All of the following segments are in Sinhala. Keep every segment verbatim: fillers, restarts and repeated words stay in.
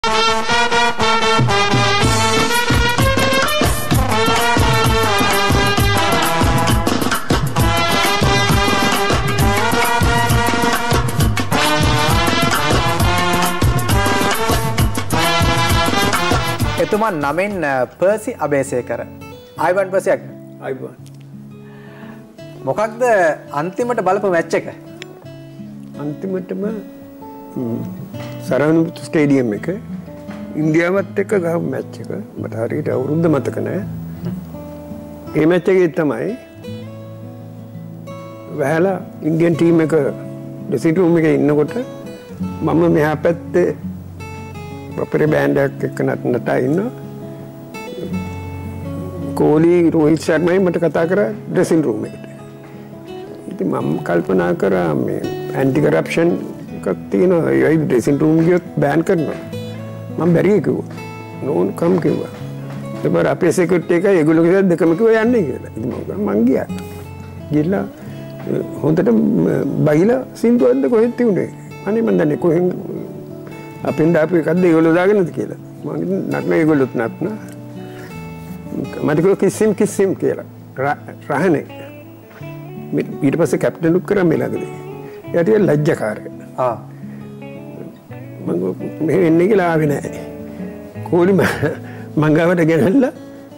එතුමා නමෙන් පර්සි අබේසේකර. ආයිබන් පර්සි අක්ක. ආයිබන්. මොකක්ද අන්තිමට බලපු මැච් එක? අන්තිමටම සරවනපුර ස්ටේඩියම් එක ඉන්දියාවත් එක්ක ගහපු මැච් එක මට හරියට අවුරුද්ද මතක නැහැ. ඒ මැච් එකේ තමයි වැහලා ඉන්දියන් ටීම් එක ඩ්‍රෙසින් රූම් එකේ ඉන්නකොට මම මෙහා පැත්තේ අපේ බෑන්ඩ් එකක් එක්ක නටනටා ඉන්නවා. කෝලි රෝහිත් ශර්මයි මට කතා කරා ඩ්‍රෙසින් රූම් එකට. ඉතින් මම කල්පනා කරා මේ ඇන්ටි කරප්ෂන් එකක් තියෙනවා. ඒ ඩ්‍රෙසින් රූම් ගියොත් බෑන් කරනවා. මම බැරිය කිව්වා. නෝන් කම් කිව්වා. ඊට පස්සේ අපේ සිකියුරිටි එක ඒගොල්ලෝ කිව්වා දෙකම කිව්වා යන්නේ කියලා. ඉතින් මම මං ගියා. ගිහලා හොඳට බයිලා සින්දුවක්ද කොහෙද තියුනේ. අනේ මන් දන්නේ කොහෙන් අපෙන් දාපු එකක්ද ඒගොල්ලෝ දාගෙනද කියලා. මම නටන ඒගොල්ලොත් නටන. මට කිව්වා කිසිම් කිසිම් කියලා. රහනේ. ඊට පස්සේ කැප්ටන් උක් කරා මෙලගදී. එයාට ලැජ්ජකාරය. ආ. මම මෙහෙ එන්නේ කියලා ආවේ නැහැ. කෝලි මං ගාවට ගෙනල්ලා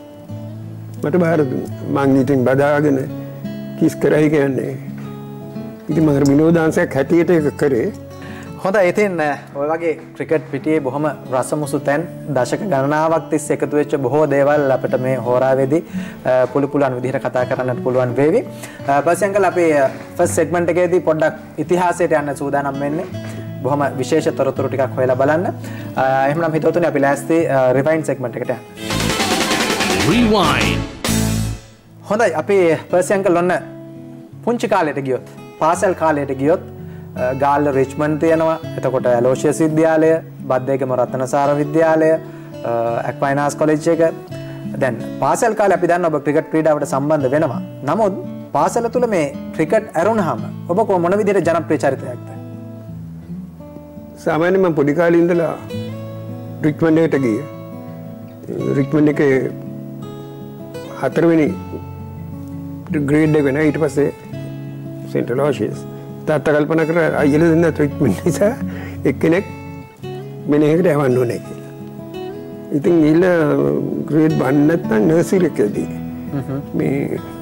මට බාර දුන්නා. මං ඉතින් බදාගෙන කිස් කරයි කියන්නේ. ඉතින් මම විනෝදාංශයක් හැටියට ඒක කරේ. හොඳයි. ඉතින් ඔය වගේ ක්‍රිකට් පිටියේ බොහොම රසමුසු තැන් දශක ගණනාවක් තිස්සේ එකතු වෙච්ච බොහෝ දේවල් අපිට මේ හෝරාවේදී පුළු පුළුවන් විදිහට කතා කරන්නත් පුළුවන් වේවි. පස්සේ අංකල් අපි ෆස්ට් සෙග්මන්ට් එකේදී පොඩ්ඩක් ඉතිහාසයට යන්න සූදානම් වෙන්නේ. බොහොම විශේෂ තොරතුරු ටිකක් හොයලා බලන්න. එහෙනම් හිතවතුනි අපි ලෑස්ති රිවයින්ඩ් සෙග්මන්ට් එකට යන්න. රිවයින්ඩ්. හොඳයි. අපි පස්සේ අංකල් ඔන්න පුංචි කාලයට ගියොත්, පාසල් කාලයට ගියොත් ගාල්ල රිච්මන්ඩ් තියෙනවා. එතකොට ඇලෝෂියස් විද්‍යාලය, බද්දේගම රත්නසාර විද්‍යාලය, ඇක්වයිනාස් කොලෙජ් එක. දැන් පාසල් කාලේ අපි දන්නවා ඔබ ක්‍රිකට් ක්‍රීඩාවට සම්බන්ධ වෙනවා. නමුත් පාසල තුල මේ ක්‍රිකට් ඇරුණාම ඔබ කො මොන විදිහට ජනප්‍රිය චරිතයක්ද? සාමාන්‍යයෙන් මම පොඩි කාලේ ඉඳලා රිච්මන්ඩ් එකට ගියේ. රිච්මන්ඩ් එකේ හතරවෙනි ග්‍රේඩ් එක වෙනා ඊට පස්සේ සෙන්ට් ඇලෝෂියස් තාත්තා කල්පනා කරා අයියලා දෙන්න ට්‍රීට්මන්ට් නිසා එක්කෙනෙක් මෙනෙහකට යවන්න ඕනේ කියලා. ඉතින් ඊළ ග්‍රේඩ් one නැත්නම් නර්සරි එකේදී මේ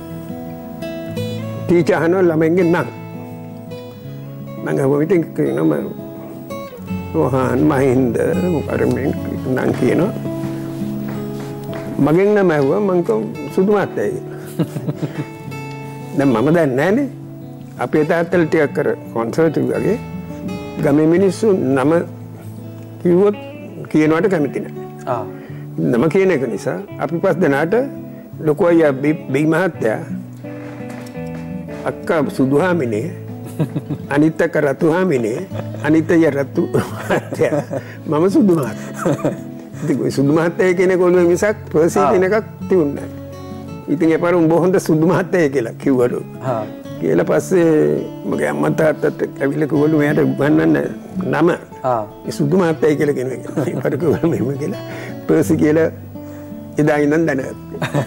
ටීචර් අහනවා ළමයින්ගේ නම්. මම ගාව ඉතින් නම රෝහන් මහින්ද මොකද මේ නම් කියනවා. මගෙන් නම ඇහුවා මං කව සුදු මාත්තයි. දැන් මම දන්නේ නැහනේ. අපේ තාත්තලා ටිකක් කර කොන්සර්වටිව් වගේ ගමේ මිනිස්සු නම කිව්වොත් කියනවට කැමති නැහැ. ආ. නම කියන එක නිසා අපි පස් දෙනාට ලොකු අයියා බී මහත්තයා අක්කා සුදුහාමිනේ අනිත් අක්කා රතුහාමිනේ අනිත් අයියා රතු මහත්තයා මම සුදු මහත්තයා. ඉතින් සුදු මහත්තයා කියන කොළුවේ මිසක් පර්සි කියන එකක් තියුන්නේ නැහැ. ඉතින් එපාර උඹ හොඳ සුදු මහත්තයා කියලා කිව්වලු. හා. කියලා පස්සේ මගේ අම්මා තාත්තට ඇවිල්ලා කිව්වලු මෙයාට උගන්වන්න නම. ආ. ඒ සුදු මහත්තයා කියලා කෙනෙක්. ඒකට කිව්වලු මෙහෙම කියලා. පර්සි කියලා එදා ඉඳන් දැනගත්තා.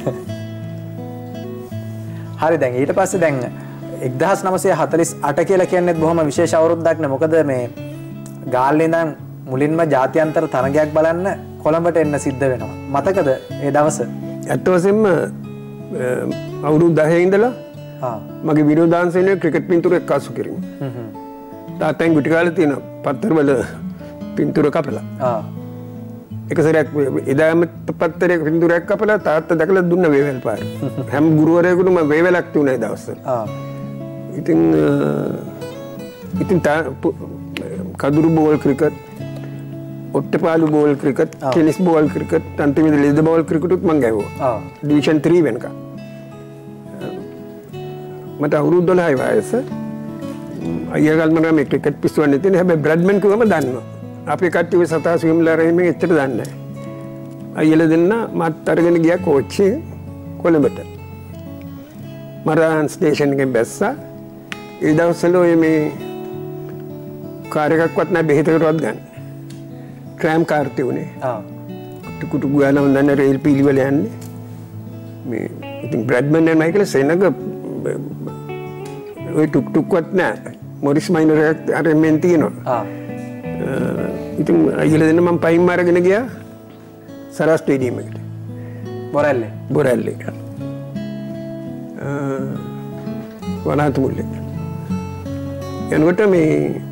හරි දැන් ඊට පස්සේ දැන් එක්දහස් නවසිය හතළිස් අට කියලා කියන්නේ බොහොම විශේෂ අවුරුද්දක් නේ. මොකද මේ ගාල්ලේ ඉඳන් මුලින්ම ජාත්‍යන්තර තරගයක් බලන්න කොළඹට එන්න සිද්ධ වෙනවා. මතකද ඒ දවස? ඇත්ත වශයෙන්ම අවුරුදු දහය ඉඳලා මගේ විනෝදාංශයේ ක්‍රිකට් පින්තූර එක්කාසු කිරීම. තාත්තෙන් ගුටි කාලේ තියෙන පත්තරවල පින්තූර කපලා. ආ. එක සැරයක් එදාම පත්තරයක පින්තූරයක් කපලා තාත්තා දැකලා දුන්න වේවැල් පාර. හැම ගුරුවරයෙකුටම වේවැලක් තුනේ දවස්වල. ආ. ඉතින් ඉතින් කදුරු බෝල් ක්‍රිකට්, ඔට්ටපාලු ball cricket, tennis ball cricket, අන්තිමේදී ලෙද බෝල් ක්‍රිකට් උත් මම ගෑවුවා. ආ. ඩිවිෂන් three වෙනකම්. මට අවුරුදු දොළහයි වයස. අයියා කල්පනා මේ ක්‍රිකට් පිස්සුවන්නේ තියෙන හැබැයි බ්‍රැඩ්මන් කිව්වම දන්නවා. අපේ කට්ටිය සතා ස්විම්ලා රහිමෙන් එච්චර දන්නේ නැහැ. අයියලා දෙන්න මාත් අරගෙන ගියා කෝච්චිය කොළඹට. මරාන් ස්ටේෂන් එකෙන් බැස්සා. ඒ දවස්වල ඔය මේ කාර් එකක්වත් නැහැ බෙහෙතකටවත් ගන්න. ට්‍රෑම් කාර්තය වනේ ආ කුටු ගාලම දන්න රේල් පිළිවල යන්නේ මේ ඉතින් බ්‍රැඩ්මන් යනයි කියලා සෙනඟ ඔය ටුක් ටුක්වත් නෑ මොරිස් මයිනර් අර මෙන් තියෙනවා ආ ඉතින් අයියලා දෙන්න මම පයින් මාරගෙන ගියා සරා ස්ටේඩියම් එකට බොරැල්ලේ බොරැල්ලේ වනාත මුල්ලේ යනකොට මේ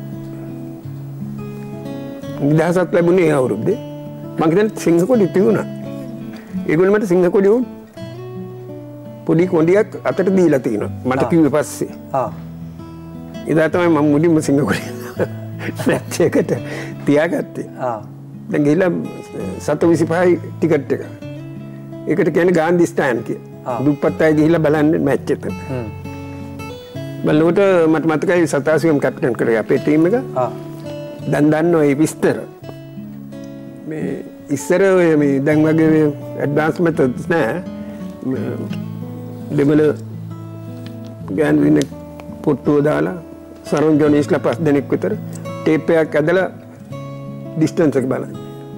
නිදහසක් ලැබුණේ ඒ අවුරුද්දේ මං හිතන්නේ සිංහ කොඩි තිබුණා ඒගොල්ලෝ මට සිංහ කොඩි උන් පොඩි කොඩියක් අතට දීලා තිනවා මට කිව්වේ පස්සේ ආ එදා තමයි මම මුලින්ම සිංහ කොඩි මැච් එකට තියාගත්තේ ආ දැන් ගිහලා සත විසිපහයි ටිකට් එක ඒකට කියන්නේ ගාන්ධි ස්ටෑන්ඩ් කියලා දුප්පත් අය ගිහිල්ලා බලන්න මැච් එක හ්ම් බලනකොට මට මතකයි සතාසියම් කැප්ටන් කරේ අපේ ටීම් එක ආ දැන් දන්න ඔය විස්තර මේ ඉස්සර ඔය මේ දැන් වගේ ඇඩ්වාන්ස් මෙතඩ්ස් නෑ දෙමළ ගෑන් පොට්ටුව දාලා සරුන් ජොනීස්ලා පස් දෙනෙක් විතර ටේප් එකක් ඇදලා ඩිස්ටන්ස් එක බලන්න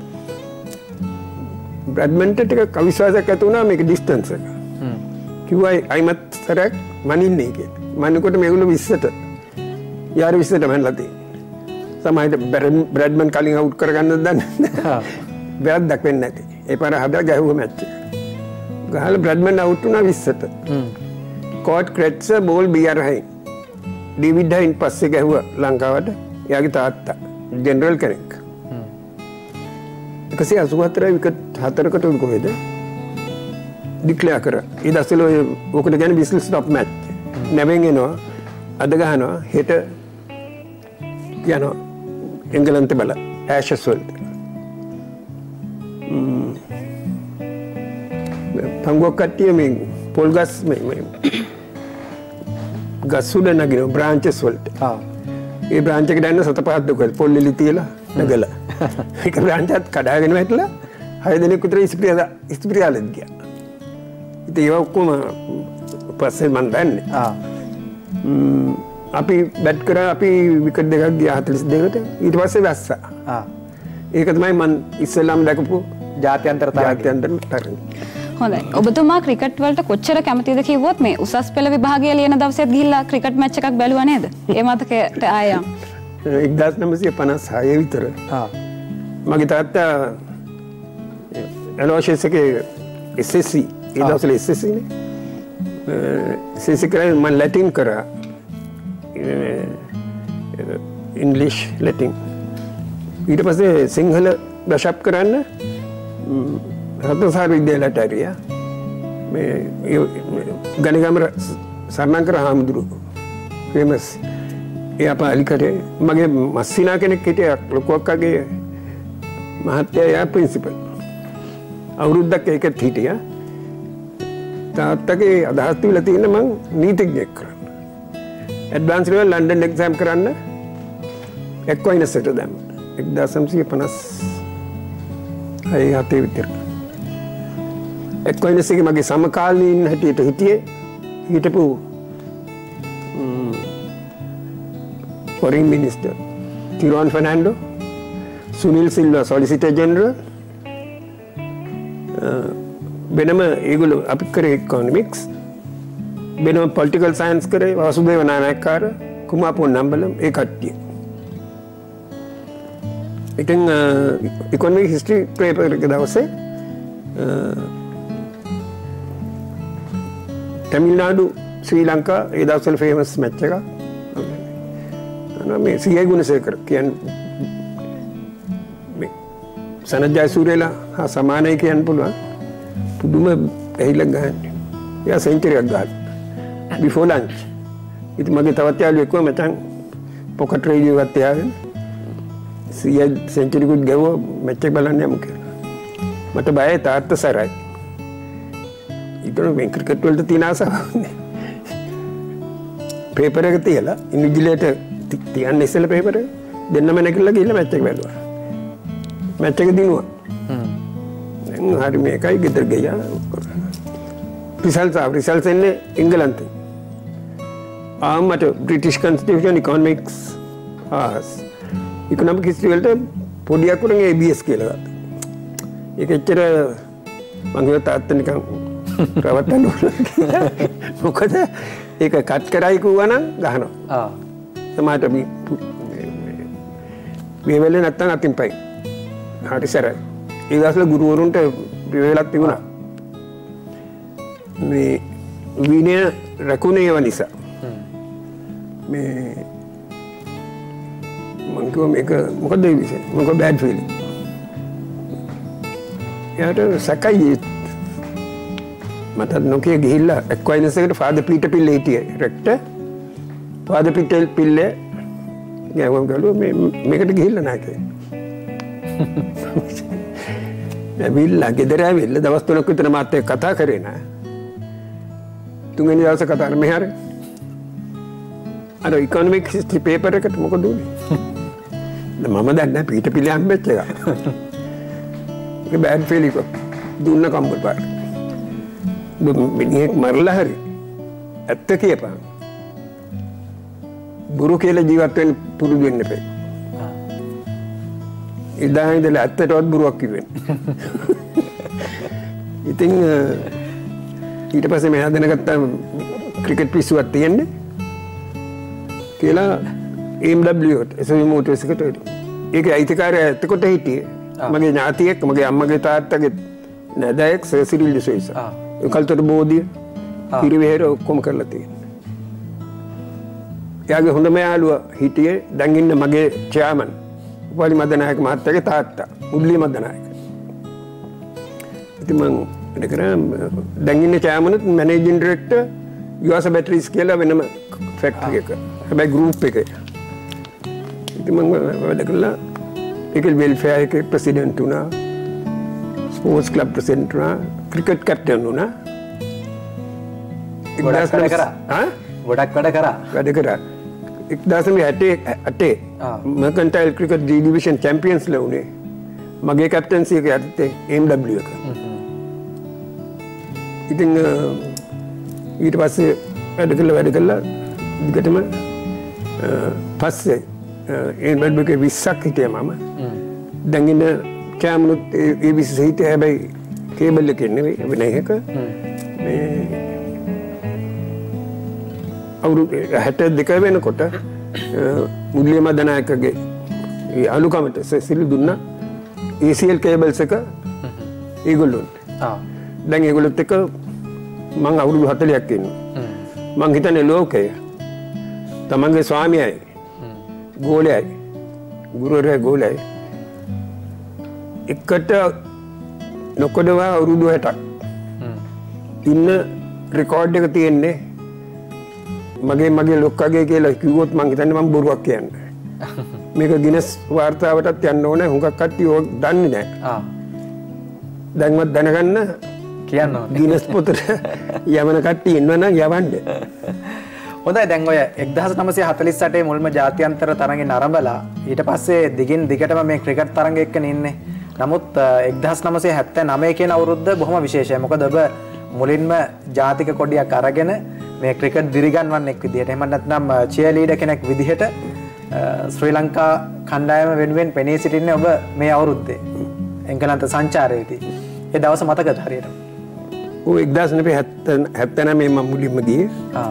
බ්‍රැඩ්මන්ට ටිකක් අවිශ්වාසයක් ඇති වුණා මේක ඩිස්ටන්ස් එක හ්ම් කිව්වා අයිමත් සරක් මනින්නේ කියලා මන්නකොට මේගොල්ලෝ විස්සට යාර විස්සට මැනලා තියෙනවා සමහරවිට බ්‍රැඩ්මන් කලින් අවුට් කරගන්නත් දන්නේ නැහැ වැරද්දක් වෙන්නේ නැති ඒ පාර හදලා ගැහුවා මැච් එක ගහලා බ්‍රැඩ්මන් අවුට් වුණා විස්සට හ්ම් කෝට් ක්‍රෙට්ස් බෝල් බියර් හයි ඩේවිඩ් හයින් පස්සේ ගැහුවා ලංකාවට එයාගේ තාත්තා ජෙනරල් කෙනෙක් හ්ම් එකසිය අසූහතරයි විකට් හතරකට කොහෙද ඩික්ලෙයාර් කරා ඒ දවස්වල ඔය ඔකට කියන්නේ විසල් ස්ටොප් මැච් නැවෙන් එනවා අද ගහනවා හෙට යනවා එංගලන්ත බල ඇෂස් වලට පංගුවක් කට්ටිය මේ පොල් ගස් මේ ගස් උඩ නගිනවා බ්‍රාන්චස් වලට ආ ඒ බ්‍රාන්ච් එකට යන්න සත පහක් දුකල් පොල් එලි තියලා නගලා ඒක බ්‍රාන්ච් එකත් කඩාගෙන වැටලා හය දෙනෙක් විතර ඉස්පිරියා ඉස්පිරියාලෙන් ගියා ඉතින් ඒක ඔක්කොම පස්සේ මන් දන්නේ ආ අපි බැට් කරා අපි විකට් දෙකක් ගියා හතළිස් දෙකකට ඊට පස්සේ වැස්සා ආ ඒක තමයි මම ඉස්සෙල්ලාම දැකපු ජාත්‍යන්තර තරගය ජාත්‍යන්තර තරගය හොඳයි ඔබතුමා ක්‍රිකට් වලට කොච්චර කැමතිද කිව්වොත් මේ උසස් පෙළ විභාගය ලියන දවසේත් ගිහිල්ලා ක්‍රිකට් මැච් එකක් බැලුවා නේද ඒ මතකයට ආයම් එක්දාස් නවසිය පනස් හය විතර ආ මගේ තාත්තා එලෝෂස් එකේ එස් එස් සී ඒ දවස්වල එස් එස් සී නේ එස් එස් සී කරා මම ලැටින් කරා ඉංග්ලිෂ් ලැටින් ඊට පස්සේ සිංහල බ්‍රෂ් අප් කරන්න රත්නසාර විද්‍යාලයට ඇරියා මේ ගණිගම සර්ණංකර හාමුදුරුවෝ ෆේමස් එයා පාලිකටේ මගේ මස්සිනා කෙනෙක් හිටියා ලොකු අක්කාගේ මහත්තයා එයා ප්‍රින්සිපල් අවුරුද්දක් ඒකත් හිටියා තාත්තගේ අදහස් තිබිලා තියෙන මං නීතිඥයෙක් කරන්න ඇඩ්වාන්ස් ලෙවල් ලන්ඩන් එක්සෑම් කරන්න එක්වයිනසට දැම්ම එක්දාස් නවසිය පනස් හය හතේ විතර එක්වයිනස් එකේ මගේ සමකාලීන හැටියට හිටියේ හිටපු foreign minister Tyronne Fernando Sunil Silva solicitor general වෙනම ඒගොල්ලෝ අපි කරේ ඉකොනොමික්ස් වෙනම පොලිටිකල් සයන්ස් කරේ වාසුදේව නානායක්කාර කුමාපොන් නම්බලම් ඒ කට්ටිය ඉතින් ඉකොනොමික් හිස්ටරි පේපර් එක දවසේ තමිල්නාඩු ශ්‍රී ලංකා ඒ දවස්වල ෆේමස් මැච් එකක් මේ සීයි ගුණසේකර කියන්නේ සනත් ජයසූරියලා හා සමානයි කියන්න පුළුවන් පුදුම ඇහිල්ලක් ගහන්නේ එයා සෙන්චරියක් ගහලා before lunch ඉතින් මගේ තවත් යාළුවෙක් කිව්වා මචං පොකට් රේඩියෝ එකක් තියාගෙන සීයි සෙන්චරි කුත් ගාව මැච් එක බලන්න යමු කියලා මට බයයි තාත්තා සරයි ඊටර මේ ක්‍රිකට් වලට තියෙන ආසාව පේපර් එක තියලා ඉන්විජිලේටර් තියන්න ඉස්සෙල්ලා පේපර් එක දෙන්නම නැගිටලා ගිහලා මැච් එක බැලුවා මැච් එක දිනුවා හ්ම් දැන් හරි මේකයි ගෙදර ගියා රිසල්ට්ස් ආව රිසල්ට්ස් එන්නේ ඉංගලන්තේ ආම්මට British constitution economics as economic history වලට පොඩි අකුරෙන් A B S කියලා ගත්තා. ඒක එච්චර මම හිතුවා තාත්තා නිකන් රවට්ටන්න ඕන කියලා. මොකද ඒක කට් කරයි කිව්වනම් ගහනවා. ආ. සමහරට මේ මේ වෙලේ නැත්තම් අතින් පයි. හරි සරයි. ඒ දවස්වල ගුරුවරුන්ට වෙලක් තිබුණා. මේ විනය රැකුණේ ඒව නිසා. මේ මං කිව්වා මේක මොකද ඒ විෂය? මොකද බෑඩ් ෆීලිං. යාට සකයි මට නොකිය ගිහිල්ලා එක්වයිනස් එකට ෆාදර් පීටර් පිල්ලේ හිටියේ රෙක්ටර්. ෆාදර් පීටර් පිල්ලේ ගෑවම් ගලුව මේ මේකට ගිහිල්ලා නැහැ. ඇවිල්ලා ගෙදර ඇවිල්ලා දවස් තුනක් විතර මාත් එක්ක කතා කරේ නෑ. තුන්වෙනි දවසේ කතා කරා මෙහාර. අර ඉකොනොමික්ස් හිස්ටරි පේපර් එකට මොකද උනේ? මම දන්නේ පීටර් පිල්ලේ හම්බෙච්ච එක. ඒක බෑඩ් ෆීලිං දුන්න කම්බල් පාට. මිනිහෙක් මරලා හරි ඇත්ත කියපන්. බුරු කියලා ජීවත් වෙන්න පුරුදු වෙන්න එපා. ඉදා ඉඳලා ඇත්තටවත් බුරුවක් කිව්වෙන්නේ. ඉතින් ඊට පස්සේ මම දැනගත්තා ක්‍රිකට් පිස්සුවක් තියෙන්නේ කියලා M W එකට එස් වී මෝටර්ස් එකට ඒක අයිතිකාරය එතකොට හිටියේ මගේ ඥාතියෙක් මගේ අම්මගේ තාත්තගේ නෑදෑයෙක් සර් සිරිල් ඩි සොයිසා. ඒ කල්තර බෝධිය පිරිවෙහෙර ඔක්කොම කරලා තියෙනවා. එයාගේ හොඳම යාළුවා හිටියේ දැන් ඉන්න මගේ චෙයාමන් උපාලි මදනායක මහත්තයාගේ තාත්තා මුල්ලි මදනායක. ඉතින් මම වැඩ කරා දැන් ඉන්න චෙයාමනුත් මැනේජින් ඩිරෙක්ටර් යුවාස බැටරිස් කියලා වෙනම ෆැක්ටරි එක. හැබැයි ගෲප් එකේ. ඉතින් මම වැඩ කළා ඒකේ වෙල්ෆෙයාර් එකේ ප්‍රෙසිඩන්ට් වුණා. ස්පෝර්ට්ස් ක්ලබ් ප්‍රෙසිඩන්ට් වුණා. ක්‍රිකට් කැප්ටන් වුණා. ගොඩක් වැඩ කරා. හා? ගොඩක් වැඩ කරා. වැඩ කරා. එක්දාස් නවසිය අටේ මර්කන්ටයිල් ක්‍රිකට් ඩී ඩිවිෂන් චැම්පියන්ස්ලා වුණේ. මගේ කැප්ටන්සි එක යටතේ M W එක. ඉතින් ඊට පස්සේ වැඩ කළා වැඩ කළා දිගටම පස්සේ M W එකේ විස්සක් හිටියා මම. දැන් ඉන්න කැමනුත් ඒ විස්ස හිටියා හැබැයි කේබල් එකේ නෙවෙයි වෙන එකක. මේ අවුරුදු හැට දෙක වෙනකොට මුල්ලිය මදනායකගේ ඒ අලුකමට සිලු දුන්නා A C L කේබල්ස් එක ඒගොල්ලොන්ට. ආ. දැන් ඒගොල්ලොත් එක්ක මං අවුරුදු හතලිහක් ඉන්නවා. මං හිතන්නේ ලෝකය තමන්ගේ ස්වාමියයි ගෝලයයි ගුරුවරයා ගෝලයයි එකට නොකොඩවා අවුරුදු හැටක් ඉන්න රෙකෝඩ් එක තියෙන්නේ මගේ මගේ ලොක්කගේ කියලා කිව්වොත් මං හිතන්නේ මම බොරුවක් කියන්නේ. මේක ගිනස් වාර්තාවටත් යන්න ඕනේ. හුඟක් කට්ටිය ඕක දන්නේ නැහැ. ආ. දැන්වත් දැනගන්න කියන්න ඕනේ. ගිනස් පොතට යවන කට්ටිය ඉන්නවනම් යවන්න. හොඳයි දැන් ඔය එක්දාස් නවසිය හතළිස් අටේ මුල්ම ජාත්‍යන්තර තරඟේ නරඹලා ඊට පස්සේ දිගින් දිගටම මේ ක්‍රිකට් තරඟ එක්කනේ ඉන්නේ. නමුත් එක්දාස් නවසිය හැත්තෑ නවය කියන අවුරුද්ද බොහොම විශේෂයි. මොකද ඔබ මුලින්ම ජාතික කොඩියක් අරගෙන මේ ක්‍රිකට් දිරිගන්වන්නෙක් විදිහට එහෙම නැත්නම් චියර්ලීඩර් කෙනෙක් විදිහට ශ්‍රී ලංකා කණ්ඩායම වෙනුවෙන් පෙනී සිටින්නේ ඔබ මේ අවුරුද්දේ එංගලන්ත සංචාරයේදී. ඒ දවස මතකද හරියට? ඔව් එක්දාස් නවසිය හැත්තෑ නවයේ මම මුලින්ම ගියේ. ආ.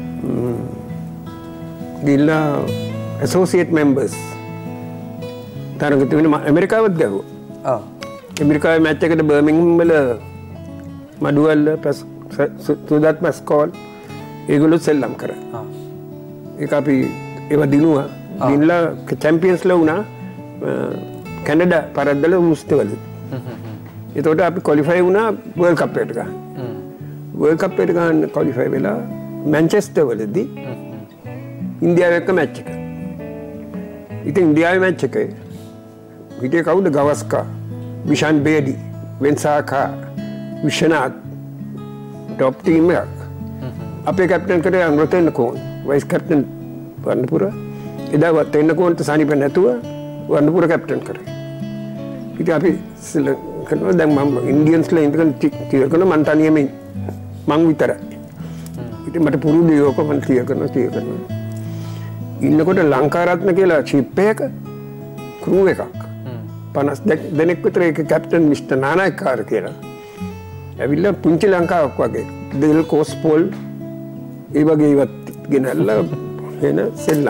ගිහිල්ලා ඇසෝසියේට් මෙම්බර්ස් තරඟ තිබුණේ ඇමරිකාවත් ගැහුවා. ආ. ඇමරිකාවේ මැච් එකට බර්මින්ගම් වල මඩුවල්ල සුදත් මස්කෝල් ඒගොල්ලෝ සෙල්ලම් කරා. ආ. ඒක අපි ඒව දිනුවා. දිනලා චැම්පියන්ස්ලා වුණා කැනඩා පරද්දල මුස්තවල. හ්ම් හ්ම්. ඒතකොට අපි ක්වොලිෆයි වුණා වර්ල්ඩ් කප් එකට ගන්න. හ්ම්. වර්ල්ඩ් කප් එකට ගන්න ක්වොලිෆයි වෙලා මැන්චෙස්ටර් වලදී ඉන්දියාව එක්ක මැච් එක. ඉතින් ඉන්දියාවේ මැච් එකේ හිටියේ කවුද? ගවස්කා, විෂාන් බේඩි, වෙන්සාකා, විශ්වනාත් ටොප් ටීම් එකක්. අපේ කැප්ටන් කරේ අනුරතෙන් කෝන්, වයිස් කැප්ටන් වර්ණපුර. එදා වතෙන් කෝන්ට සනීප නැතුව වර්ණපුර කැප්ටන් කරේ. ඉතින් අපි කරනවා දැන් මම ඉන්දියන්ස්ලා ඉඳන් ටික කරන මන් තනියම මං විතරයි. ඉතින් මට පුරුදු යෝක මම ටික කරනවා ටික කරනවා. ඉන්නකොට ලංකාරත්න කියලා ෂිප් එකක ක්‍රූ එකක් පනස් දෙනෙක් විතර ඒක කැප්ටන් මිස්ටර් නානායක්කාර කියලා. ඇවිල්ලා පුංචි ලංකාවක් වගේ දෙල් කෝස්පෝල් ඒ වගේ ඉවත් ගෙනල්ලා එන සෙල්ලම්.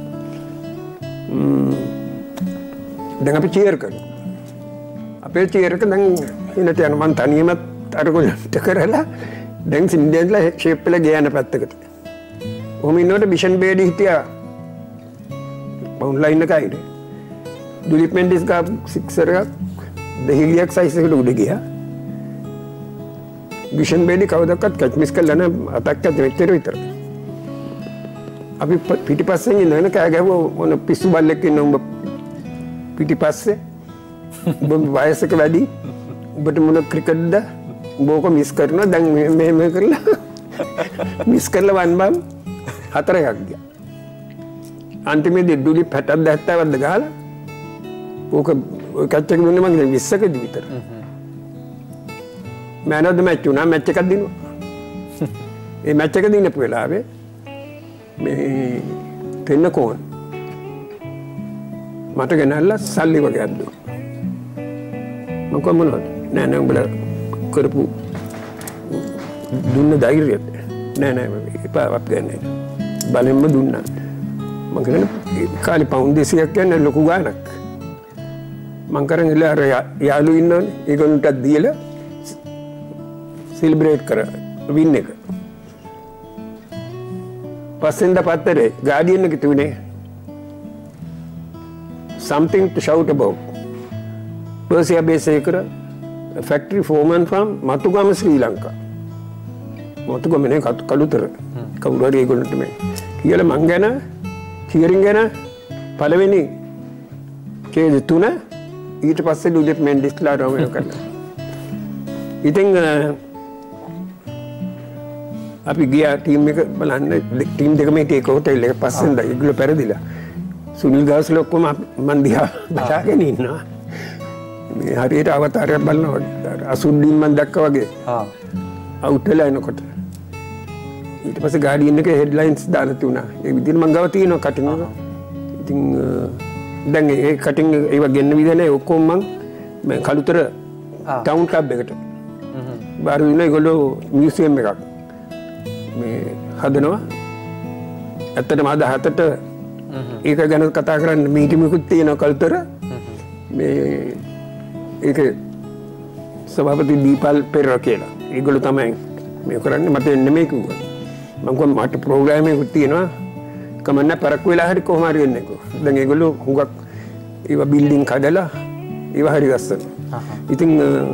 දැන් අපි චියර් කරනවා. අපේ චියර් එක දැන් එනට යන මං තනියමත් අරගොල්ලන්ට කරලා දැන් සින්ඩෙන්ලා ෂේප් එක ගියන පැත්තකට. ඔහොම ඉන්නකොට මිෂන් බේඩි හිටියා ඔන්ලයින් එකයිද. දුලිප් මෙන්ඩිස් ගා සික්සර් එකක් දෙහිලියක් සයිස් එකට උඩ ගියා. මිෂන් බේඩි කවදාවත් කැච් මිස් කරලා නැ අතක් ඇද මෙච්චර විතර. අපි පිටිපස්සෙන් ඉඳගෙන කෑ ගැහුවා මොන පිස්සු බල්ලෙක් ඉන්න උඹ පිටිපස්සේ උඹ වයසක වැඩි උඹට මොන ක්‍රිකට්ද උඹ ඕක මිස් කරනවා දැන් මෙහෙම කරලා මිස් කරලා වන් බම් හතර එකක් ගියා. අන්තිමේදී ඩුලි පැටක් දැත්තවද්ද ගහලා ඕක ඔය කැච් එක දුන්නේ මං විස්සකදී විතර. මෑන් ඔෆ් ද මැච් උනා මැච් එකක් දිනුවා. ඒ මැච් එක දිනපු වෙලාවේ මේ තෙන්න කෝන් මට ගෙනල්ලා සල්ලි වගේ අද්දුවා. මම කොහොම මොනවද නෑ නෑ උඹලා කරපු දුන්න ධෛර්යයට නෑ නෑ එපා වත් ගන්නෑ බලෙන්ම දුන්නා. මම කියන්නේ කාලේ පවුන්ඩ් දෙසීයක් කියන්නේ ලොකු ගාණක්. මම කරන් ඉල අර යාළු ඉන්නවනේ ඒගොල්ලන්ට දීලා සෙලිබ්‍රේට් කරා වින් එක. පස්සෙන්ද පත්තරේ ගාඩියන් එක තිබුණේ something to shout about. Percy Abeysekara, a factory foreman from Matugama, Sri Lanka. Matugama ne Kalutara. කවුරු හරි ඒගොල්ලන්ට මේ කියලා මං ගැන චීරින් ගැන පළවෙනි කේද තුන ඊට පස්සේ ඩුලිප් මෙන්ඩිස්ලා රෝමයෝ කරලා. ඉතින් අපි ගියා ටීම් එක බලන්න ටීම් දෙකම හිටියේ හෝටල් එක පස්සෙන්ද ඒගොල්ලෝ පෙරදිලා. සුනිල් ගාස්ල ඔක්කොම මන් දිහා බලාගෙන ඉන්නවා. මේ හරියට අවතාරයක් බලනවා අසුද්දීන් මන් දැක්කා වගේ. ආ. අවුට් වෙලා එනකොට. ඊට පස්සේ ගාඩියන් එකේ හෙඩ්ලයින්ස් දාලා තියුණා. ඒ විදිහට මං ගාව තියෙනවා කටින් එක. ඉතින් දැන් ඒ කටින් ඒව ගෙන්න විදිහ නෑ ඔක්කොම මං මේ කලුතර ටවුන් ක්ලබ් එකට. හ්ම්. බාරු ඉන්න ඒගොල්ලෝ මියුසියම් එකක් මේ හදනවා. ඇත්තටම අද හතට ඒක ගැන කතා කරන්න මීටිමකුත් තියෙනවා කල්තර. මේ ඒක සභාපති දීපල් පෙරේරා කියලා. ඒගොල්ලෝ තමයි මේ කරන්නේ මට නෙමෙයි කිව්වා. මම කිව්වා මට ප්‍රෝග්‍රෑම් එකක් තියෙනවා. කමන්න පරක් වෙලා හරි කොහොම හරි වෙන්නේ කො. දැන් ඒගොල්ලෝ හුඟක් ඒවා බිල්ඩින් කඩලා ඒවා හරි ගස්සන. ඉතින්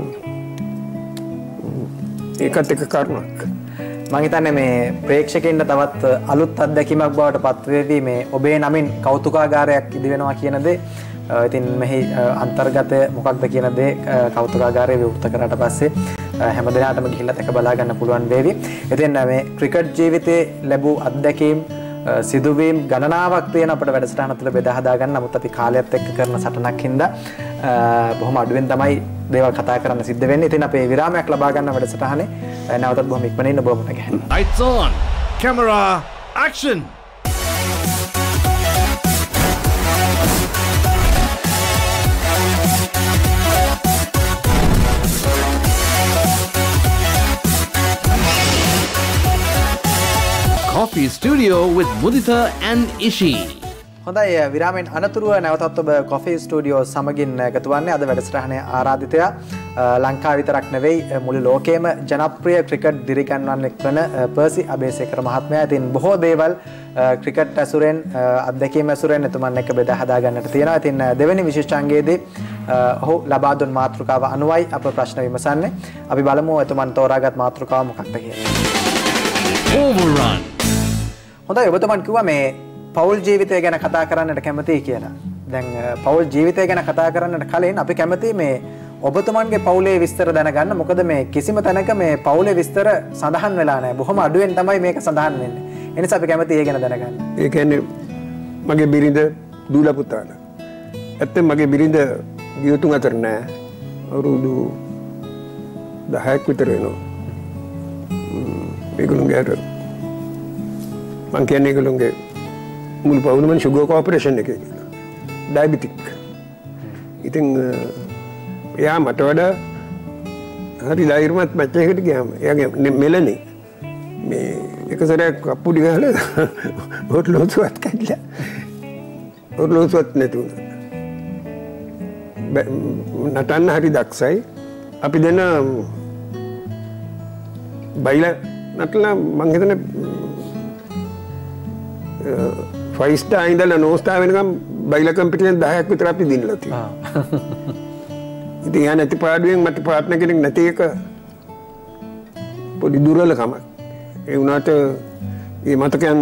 ඒකත් එක කාරණාවක්. මම හිතන්නේ මේ ප්‍රේක්ෂකයන්ට තවත් අලුත් අත්දැකීමක් බවට පත් වෙවි මේ ඔබේ නමින් කෞතුකාගාරයක් ඉදි වෙනවා කියන දේ. ඉතින් මෙහි අන්තර්ගතය මොකක්ද කියන දේ කෞතුකාගාරය විවෘත කරාට පස්සේ හැම දිනකටම ගිහිල්ලා තක බලා ගන්න පුළුවන් වේවි. ඉතින් මේ ක්‍රිකට් ජීවිතයේ ලැබූ අත්දැකීම් සිදුවීම් ගණනාවක් තියෙන අපේ වැඩසටහන තුළ බෙදා හදා ගන්න. නමුත් අපි කාලයත් එක්ක කරන සටනක් හින්දා බොහොම අඩුවෙන් තමයි දේවල් කතා කරන්න සිද්ධ වෙන්නේ. ඉතින් අපේ විරාමයක් ලබා ගන්න වැඩසටහනේ නැවතත් බොහොම ඉක්මනින් ඔබ මුණ ගැහෙන්න. Lights on, camera, action. Coffee Studio with Mudita and Ishi. හොඳයි විරාමෙන් අනතුරුව නැවතත් ඔබ කොෆී ස්ටුඩියෝ සමගින් එකතු වන්නේ. අද වැඩසටහනේ ආරාධිතයා ලංකාව විතරක් නෙවෙයි මුළු ලෝකයේම ජනප්‍රිය ක්‍රිකට් දිරිගන්වන්නෙක් වන පර්සි අබේසේකර මහත්මයා. ඉතින් බොහෝ දේවල් ක්‍රිකට් ඇසුරෙන් අත්දැකීම් ඇසුරෙන් එතුමන් එක්ක බෙදා හදා ගන්නට තියෙනවා. ඉතින් දෙවෙනි විශේෂාංගයේදී ඔහු ලබා දුන් මාතෘකාව අනුවයි අප ප්‍රශ්න විමසන්නේ. අපි බලමු එතුමන් තෝරාගත් මාතෘකාව මොකක්ද කියලා. Overrun. හොඳයි ඔබතුමන් කිව්වා මේ පෞල් ජීවිතය ගැන කතා කරන්නට කැමතියි කියලා. දැන් පෞල් ජීවිතය ගැන කතා කරන්නට කලින් අපි කැමතියි මේ ඔබතුමන්ගේ පවුලේ විස්තර දැනගන්න. මොකද මේ කිසිම තැනක මේ පවුලේ විස්තර සඳහන් වෙලා නැහැ. බොහොම අඩුවෙන් තමයි මේක සඳහන් වෙන්නේ. ඒ නිසා අපි කැමතියි ඒ ගැන දැනගන්න. ඒ කියන්නේ මගේ බිරිඳ දූලා පුතාලා. ඇත්තට මගේ බිරිඳ ගියතුන් අතර නෑ. අවුරුදු දහයක් විතර වෙනවා. ඒගොල්ලෝගේ අර මං කියන්නේ ඒගොල්ලෝගේ මුළු පවුලම ෂුගර් කෝපරේෂන් එකේ කියලා. ඩයබටික්. ඉතින් එයා මට වඩා හරි ධෛර්යමත් මැච් එකකට ගියාම එයාගේ මෙලනේ මේ එක සැරයක් අප්පුඩි ගහලා ඔර්ලෝසුවත් කඩලා ඔර්ලෝසුවත් නැතුව නටන්න හරි දක්ෂයි අපි දෙන බයිලා නටලා මං හිතන්නේ ෆයිව් ස්ටාර් ඉඳලා නෝ ස්ටාර් වෙනකම් බයිලා කම්පිටිෂන් දහයක් විතර අපි දිනලා තියෙනවා. ඉතින් යා නැති පාඩුවෙන් මට පාර්ට්නර් කෙනෙක් නැති එක පොඩි දුර්වලකමක්. ඒ වුණාට මේ මතකයන්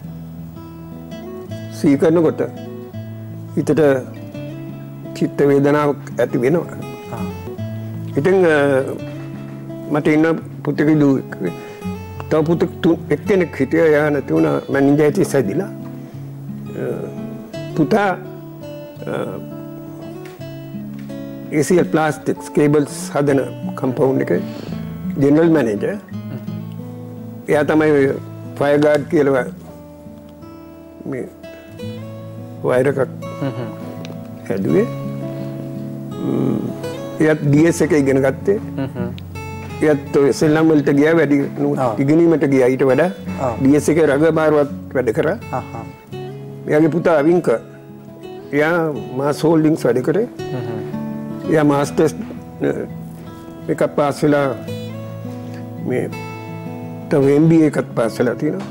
සී කරනකොට හිතට චිත්ත වේදනාවක් ඇති වෙනවා. ඉතින් මට ඉන්න පුතේ දු තව පුතෙක් එක්කෙනෙක් හිටියා යා නැති වුණා මැනින්ජයිටිස් හැදිලා. පුතා A C L Plastics cables හදන කම්පවුන්ඩ් එකේ ජෙනරල් මැනේජර්. එයා තමයි ෆයර් ගාඩ් කියලා මේ වයර් එකක් හැදුවේ. එයාත් D S එකේ ඉගෙන ගත්තේ. එයාත් සෙල්ලම් වලට ගියා වැඩි ඉගෙනීමට ගියා ඊට වඩා D S එකේ රගබාරවත් වැඩ කරා. එයාගේ පුතා අවින්ක එයා මාස් හෝල්ඩින්ග්ස් වැඩ කරේ. එයා මාස්ටර්ස් එකක් පාස් වෙලා මේ තව M B A එකක් පාස් වෙලා තියෙනවා.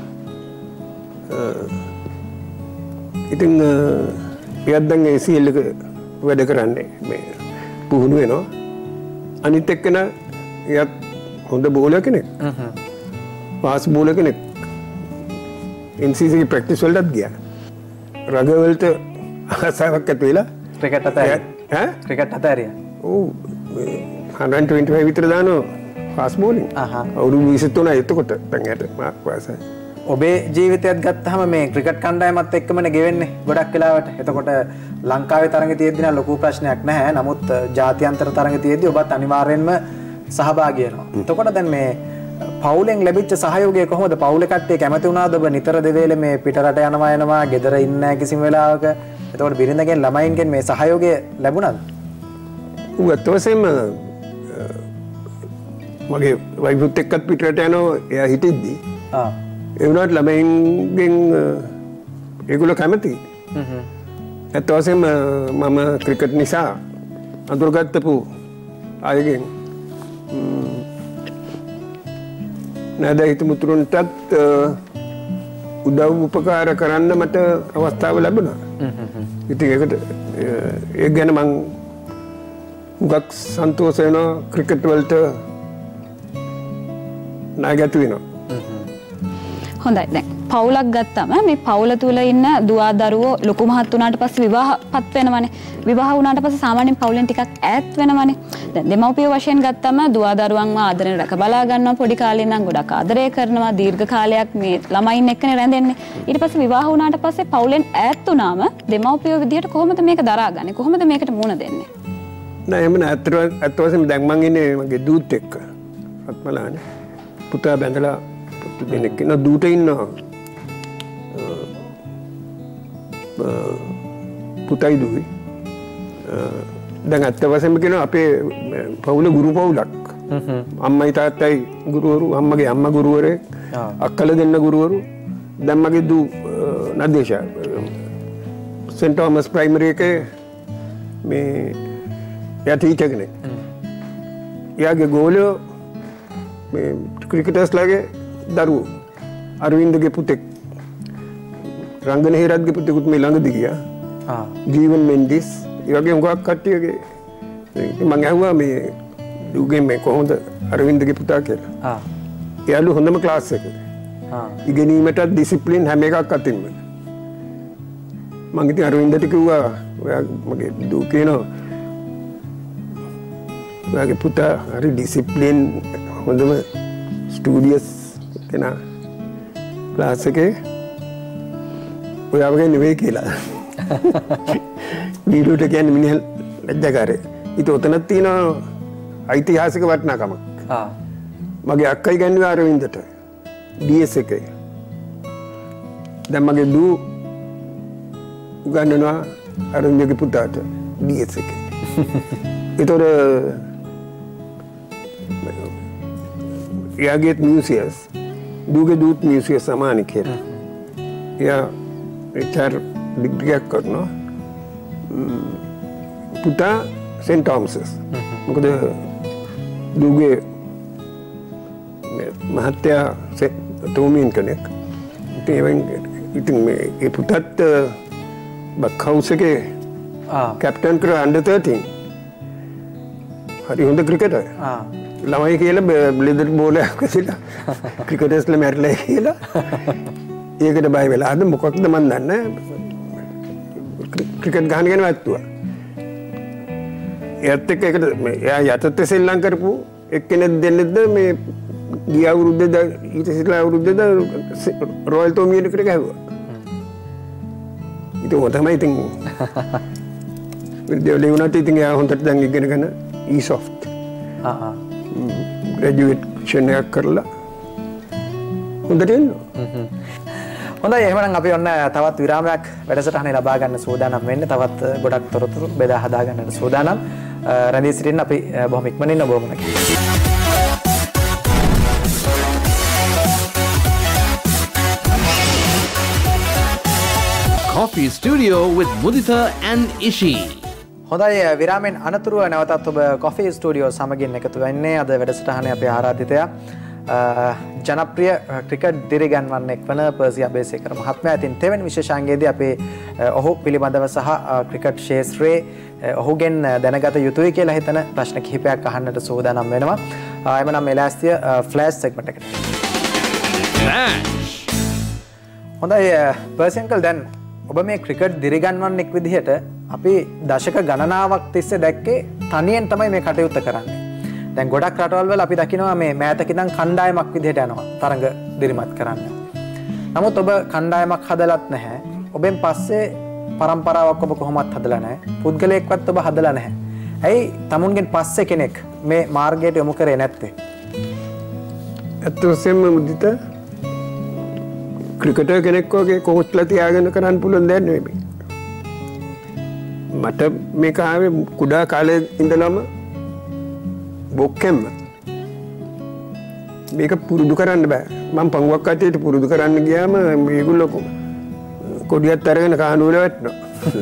ඉතින් එයාත් දැන් A C L එක වැඩ කරන්නේ මේ පුහුණු වෙනවා. අනිත් එක්කන එයාත් හොඳ බෝලර් කෙනෙක්. පාස් බෝලර් කෙනෙක්. N C C ප්‍රැක්ටිස් වලටත් ගියා. රග වලට ආසාවක් ඇති වෙලා ක්‍රිකට් අතහැරියා. ඈ ක්‍රිකට් අතහැරියා. ඔව් one twenty-five විතර දානවා ෆාස්ට් බෝලින්. අවුරුදු twenty-three එතකොට දැන් යට වයසයි. ඔබේ ජීවිතයත් ගත්තාම මේ ක්‍රිකට් කණ්ඩායමත් එක්කමනේ ගෙවෙන්නේ ගොඩක් වෙලාවට. එතකොට ලංකාවේ තරඟ තියෙද්දි නම් ලොකු ප්‍රශ්නයක් නැහැ. නමුත් ජාත්‍යන්තර තරඟ තියෙද්දි ඔබත් අනිවාර්යෙන්ම සහභාගී වෙනවා. එතකොට දැන් මේ පවුලෙන් ලැබිච්ච සහයෝගය කොහොමද? පවුලේ කට්ටිය කැමති වුණාද ඔබ නිතර දෙවේලේ මේ පිටරට යනවා එනවා, ගෙදර ඉන්නේ නැහැ කිසිම වෙලාවක? එතකොට බිරිඳගෙන් ළමයින්ගෙන් මේ සහයෝගය ලැබුණාද? ඌ අතවසෙම මගේ වයිෆුත් එක්කත් පිටරට යනවා එයා හිටිද්දි. ආ ඒ වුණාට ළමයින්ගෙන් ඒගොල්ලෝ කැමති. හ්ම්. අතවසෙම මම ක්‍රිකට් නිසා අඳුරගත්තපු අයගෙන් නේද හිතමුතුරුන්ටත් උදව් උපකාර කරන්න මට අවස්ථාව ලැබුණා. ඉතින් ඒකට ඒ ගැන මං හුඟක් සන්තෝෂ වෙනවා. ක්‍රිකට් වලට නායකත්ව වෙනවා. හොඳයි. දැන් පවුලක් ගත්තම මේ පවුල තුල ඉන්න දුවා දරුවෝ ලොකු මහත් වුණාට පස්සේ විවාහපත් වෙනවනේ. විවාහ වුණාට පස්සේ සාමාන්‍යයෙන් පවුලෙන් ටිකක් ඈත් වෙනවනේ. දැන් දෙමව්පිය වශයෙන් ගත්තම දුවා දරුවන්ව ආදරෙන් රැක බලා ගන්නවා. පොඩි කාලේ ඉඳන් ගොඩක් ආදරය කරනවා. දීර්ඝ කාලයක් මේ ළමයින් එක්කනේ රැඳෙන්නේ. ඊට පස්සේ විවාහ වුණාට පස්සේ පවුලෙන් ඈත් වුණාම දෙමව්පියෝ විදිහට කොහොමද මේක දරාගන්නේ? කොහොමද මේකට මුහුණ දෙන්නේ? නෑ එහෙම නෑ. අත් වශයෙන් දැන් මං ඉන්නේ මගේ දූත් එක්ක. රත්මලානේ. පුතා බැඳලා පුතු දෙනෙක් ඉන්න දූට ඉන්නවා. පුතයි දුයි. දැන් අත්ත වශයෙන්ම කියනවා අපේ පවුල ගුරු පවුලක්. අම්මයි තාත්තයි ගුරුවරු, අම්මගේ අම්මා ගුරුවරයෙක්, අක්කල දෙන්න ගුරුවරු. දැන් මගේ දූ නදේෂා සෙන්ට් තෝමස් ප්‍රයිමරි එකේ මේ එයා ටීචර් කෙනෙක්. එයාගේ ගෝලයෝ මේ ක්‍රිකටර්ස්ලාගේ දරුවෝ. අරවින්දගේ පුතෙක් රංගන හේරත්ගේ පුතෙකුත් මේ ළඟදී ගියා. ආ ජීවන් මෙන්ඩිස් ඒ වගේ හුඟක් කට්ටියගේ මම අහුවා මේ දුගේ මේ කොහොමද අරවින්දගේ පුතා කියලා. ආ එයාලු හොඳම ක්ලාස් එකේ. ආ ඉගෙනීමට ඩිසිප්ලින් හැම එකක් අතින්ම. මම ඉතින් අරවින්දට කිව්වා ඔයා මගේ දූ කියනවා ඔයාගේ පුතා හරි ඩිසිප්ලින් හොඳම ස්ටුඩියස් කෙනා ක්ලාස් එකේ ඔයා වගේ නෙවෙයි කියලා. වීඩියෝට කියන්නේ මිනිහ ලැජ්ජාකාරයි. ඊට උතනක් තියෙන ඓතිහාසික වටිනාකමක්. ආ මගේ අක්කයි ගන්නේ අරවින්දට D S එකේ. දැන් මගේ දූ උගන්වනවා අරවින්දගේ පුතාට D S එකේ. ඒතොර එයාගේත් මියසියස් දුගේ දූත් මියසිය සමාන කියලා. එයා රිටර් ඩිග්‍රියක් කරනවා. පුතා සෙන්ට් තෝමසස්. මොකද දුගේ මහත්තයා තෝමීන් කෙනෙක්. ඉතින් ඒ පුතත් බක් හවුස් එකේ කැප්ටන් කරා අන්ඩර් තර්ටීන්. හරි හොඳ ක්‍රිකටර්. ළමයි කියලා බ්ලෙදර් බෝලයක් වෙලා ක්‍රිකටර්ස්ලා මැරිලා කියලා ඒකට බය වෙලා අද මොකක්ද මන් දන්නේ ක්‍රිකට් ගහන ගැන වැත්තුවා. ඒත් එක්ක ඒකට එයා යටත් සෙල්ලම් කරපු එක්කෙනෙක් දෙන්නෙක්ද මේ ගිය අවුරුද්දේද ඊට ඉස්සෙල්ලා අවුරුද්දේද රොයල් තෝමියට එකට ගැහුවා. ඉතින් ඔය තමයි ඉතින් විද්‍යාලේ වුණාට ඉතින් එයා හොඳට දැන් ඉගෙනගෙන E-soft ආ ආ ග්‍රැජුවේෂන් එකක් කරලා හොඳට ඉන්නවා. හොඳයි එහෙනම් අපි ඔන්න තවත් විරාමයක් වැඩසටහනේ ලබා ගන්න සූදානම් වෙන්නේ. තවත් ගොඩක් තොරතුරු බෙදා හදා ගන්නට සූදානම්. රැඳී සිටින්න අපි බොහොම ඉක්මනින් ඔබ මුණ Coffee Studio with Mudita and Ishi. හොඳයි විරාමෙන් අනතුරුව නැවතත් ඔබ කොෆී ස්ටුඩියෝ සමගින් එකතු වෙන්නේ. අද වැඩසටහනේ අපේ ආරාධිතයා ජනප්‍රිය ක්‍රිකට් දිරිගන්වන්නෙක් වන පර්සි අබේසේකර මහත්මයා. ඉතින් තෙවැනි විශේෂාංගයේදී අපේ ඔහු පිළිබඳව සහ ක්‍රිකට් ක්ෂේත්‍රයේ ඔහුගෙන් දැනගත යුතුයි කියලා හිතන ප්‍රශ්න කිහිපයක් අහන්නට සූදානම් වෙනවා. එමනම් එලාස්තිය ෆ්ලෑෂ් සෙග්මන්ට් එකට. Flash. හොඳයි පර්සි අංකල්, දැන් ඔබ මේ ක්‍රිකට් දිරිගන්වන්නෙක් විදිහට අපි දශක ගණනාවක් තිස්සේ දැක්කේ තනියෙන් තමයි මේ කටයුත්ත කරන්නේ. දැන් ගොඩක් රටවල් වල අපි දකිනවා මේ මෑතක ඉඳන් කණ්ඩායමක් විදිහට යනවා තරඟ දිරිමත් කරන්න. නමුත් ඔබ කණ්ඩායමක් හදලත් නැහැ. ඔබෙන් පස්සේ පරම්පරාවක් ඔබ කොහොමවත් හදලා නැහැ. පුද්ගලයෙක්වත් ඔබ හදලා නැහැ. ඇයි තමුන්ගෙන් පස්සේ කෙනෙක් මේ මාර්ගයට යොමු කරේ නැත්තේ? ඇත්ත වශයෙන්ම මුදිත ක්‍රිකටර් කෙනෙක් වගේ කෝච්ලා තියාගෙන කරන්න පුළුවන් දෙයක් නෙමෙයි. මට මේක ආවේ කුඩා කාලේ ඉඳලම බොක්කෙම මේක පුරුදු කරන්න බෑ. මම පංගුවක් කට්ටියට පුරුදු කරන්න ගියාම මේගොල්ලෝ කොඩියක් අරගෙන කානුවල වැටෙනවා.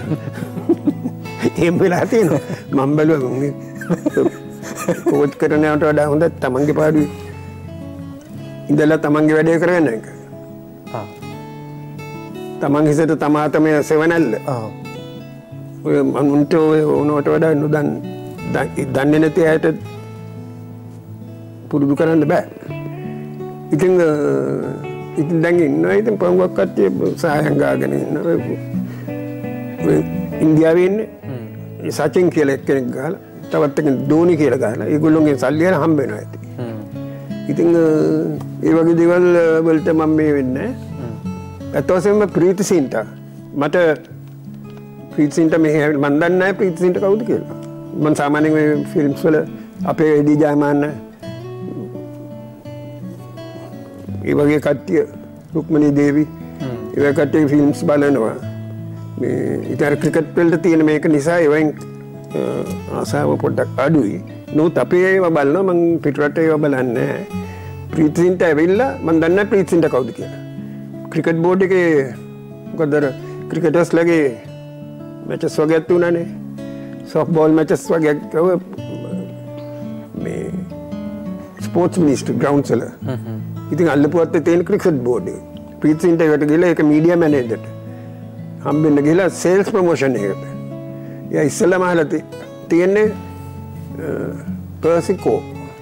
එහෙම වෙලා තියෙනවා. මම බැලුවා කෝච් කරනවට වඩා හොඳ තමන්ගේ පාඩුවේ ඉඳලා තමන්ගේ වැඩේ කරගන්න එක. ආ. තමන් හිසට තමා තමයි සෙවණැල්ල. ආ. ඔය මනුන්ට ඔය ඕනවට වඩා නොදන්න දන්නේ නැති අයට පුරුදු කරන්න බෑ. ඉතින් ඉතින් දැන් ඉන්නවා ඉතින් පංගුවක් කට්ටිය සායම් ගාගෙන ඉන්නවා. ඔය ඉන්දියාවේ ඉන්නේ සචින් කියලා කෙනෙක් ගහලා තවත් කෙනෙක් ධෝනි කියලා ගහලා ඒගොල්ලෝගෙන් සල්ලි ගන්න හම්බ වෙනවා ඇති. ඉතින් ඒ වගේ දේවල් වලට මම මේ වෙන්නේ නැහැ. අතෝසෙම ප්‍රීති සින්ටා මට ප්‍රීති සින්ටා මේ මන් දන්නේ නැහැ ප්‍රීති සින්ටා කවුද කියලා. මම සාමාන්‍යයෙන් මේ ෆිල්ම්ස් වල අපේ එඩි ජයමාන්න ඒ වගේ කට්ටිය රුක්මනී දේවි ඒ වගේ කට්ටිය ෆිල්ම්ස් බලනවා. මේ ඉතින් ක්‍රිකට් වලට තියෙන මේක නිසා ඒවෙන් ආසාව පොඩ්ඩක් අඩුයි. නමුත් අපි ඒව බලනවා. මම පිටරට ඒව බලන්නේ නැහැ. ප්‍රීති සින්ටා ඇවිල්ලා මම දන්නේ නැහැ ප්‍රීති සින්ටා කවුද කියලා. ක්‍රිකට් බෝඩ් එකේ මොකද අර ක්‍රිකටර්ස්ලාගේ මැචස් වගේක් තුනනේ. සොෆ්ට් බෝල් මැචස් වගේ මේ ස්පෝර්ට්ස් මිනිස්ටර් ග්‍රවුන්ඩ්ස් වල. ඉතින් අල්ලපුවත් තියෙන ක්‍රිකට් බෝඩ් එක. ප්‍රීති සින්ටා එකට ගිහලා ඒක මීඩියා මැනේජර්ට හම්බෙන්න ගිහලා සේල්ස් ප්‍රොමෝෂන් එකකට. එයා ඉස්සෙල්ලාම අහලා තියෙන්නේ පර්සිකෝ.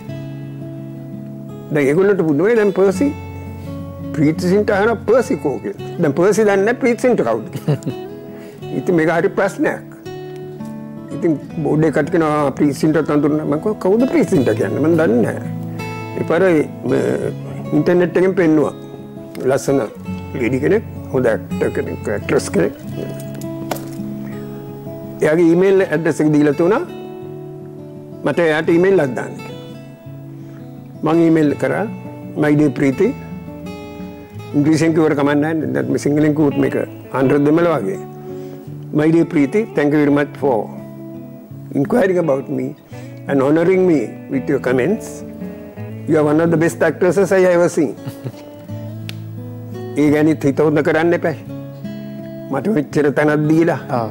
දැන් ඒගොල්ලන්ට පුදුමයි දැන් පර්සි ප්‍රීති සින්ටා අහන පර්සිකෝ කියලා. දැන් පර්සි දන්නේ නැහැ ප්‍රීති සින්ටා කවුද කියලා. ඉතින් මේක හරි ප්‍රශ්නයක්. ඉතින් බෝඩ් එකට කියනවා ප්‍රීති සින්ටා තඳුරන මම කවුද ප්‍රීති සින්ටා කියන්නේ මම දන්නේ නැහැ. ඒ පාර ඉන්ටර්නෙට් එකෙන් පෙන්නුවා. ලස්සන ලේඩි කෙනෙක් හොඳ ඇක්ටර් කෙනෙක් ඇක්ට්‍රස් කෙනෙක්. එයාගේ ඊමේල් ඇඩ්‍රස් එක දීලා තුනා මට එයාට ඊමේල් එකක් දාන්න කියලා. මම ඊමේල් කරා my dear ප්‍රීති ඉංග්‍රීසියෙන් කිව්වට කමක් නැහැ. දැන් සිංහලෙන් කිව්වොත් මේක අnder දෙමළ වගේ. my dear ප්‍රීති thank you very much for inquiring about me and honoring me with your comments. You are one of the best actresses I ever seen. ඒ ගැන හිතවන්න කරන්න එපා. මට මෙච්චර තැනක් දීලා. ආ.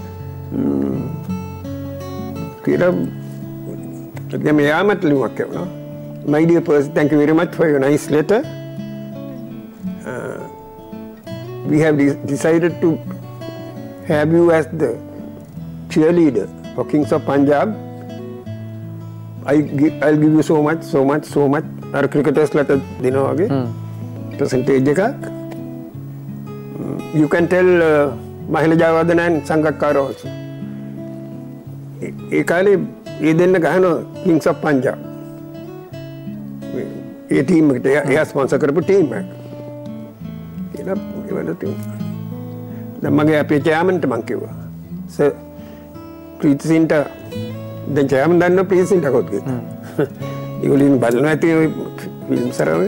කියලා දැන් මෙයාමත් ලියුමක් කරනවා. My dear person, thank you very much for your nice letter. Uh, we have de- decided to have you as the cheerleader for Kings of Punjab. I give, I'll give you so much, so much, so much. Our cricketers letter දෙනවා වගේ. percentage එකක්. You can tell uh, Mahila Jayawardena and Sangakkara also. ඒ කාලේ ඒ දෙන්න ගහනවා Kings of Punjab. ඒ ටීම් එකට එයා ස්පොන්සර් කරපු ටීම් එක. කියලා ඒවලු තියුණා. දැන් මගේ අපේ චෙයාමන්ට මං කිව්වා. සර් ප්‍රීතිසින්ට දැන් චෙයාමන් දන්න ප්‍රීතිසින්ට කොත් ගියා. ඒගොල්ලෝ බලනවා ඇති ෆිල්ම් සරව.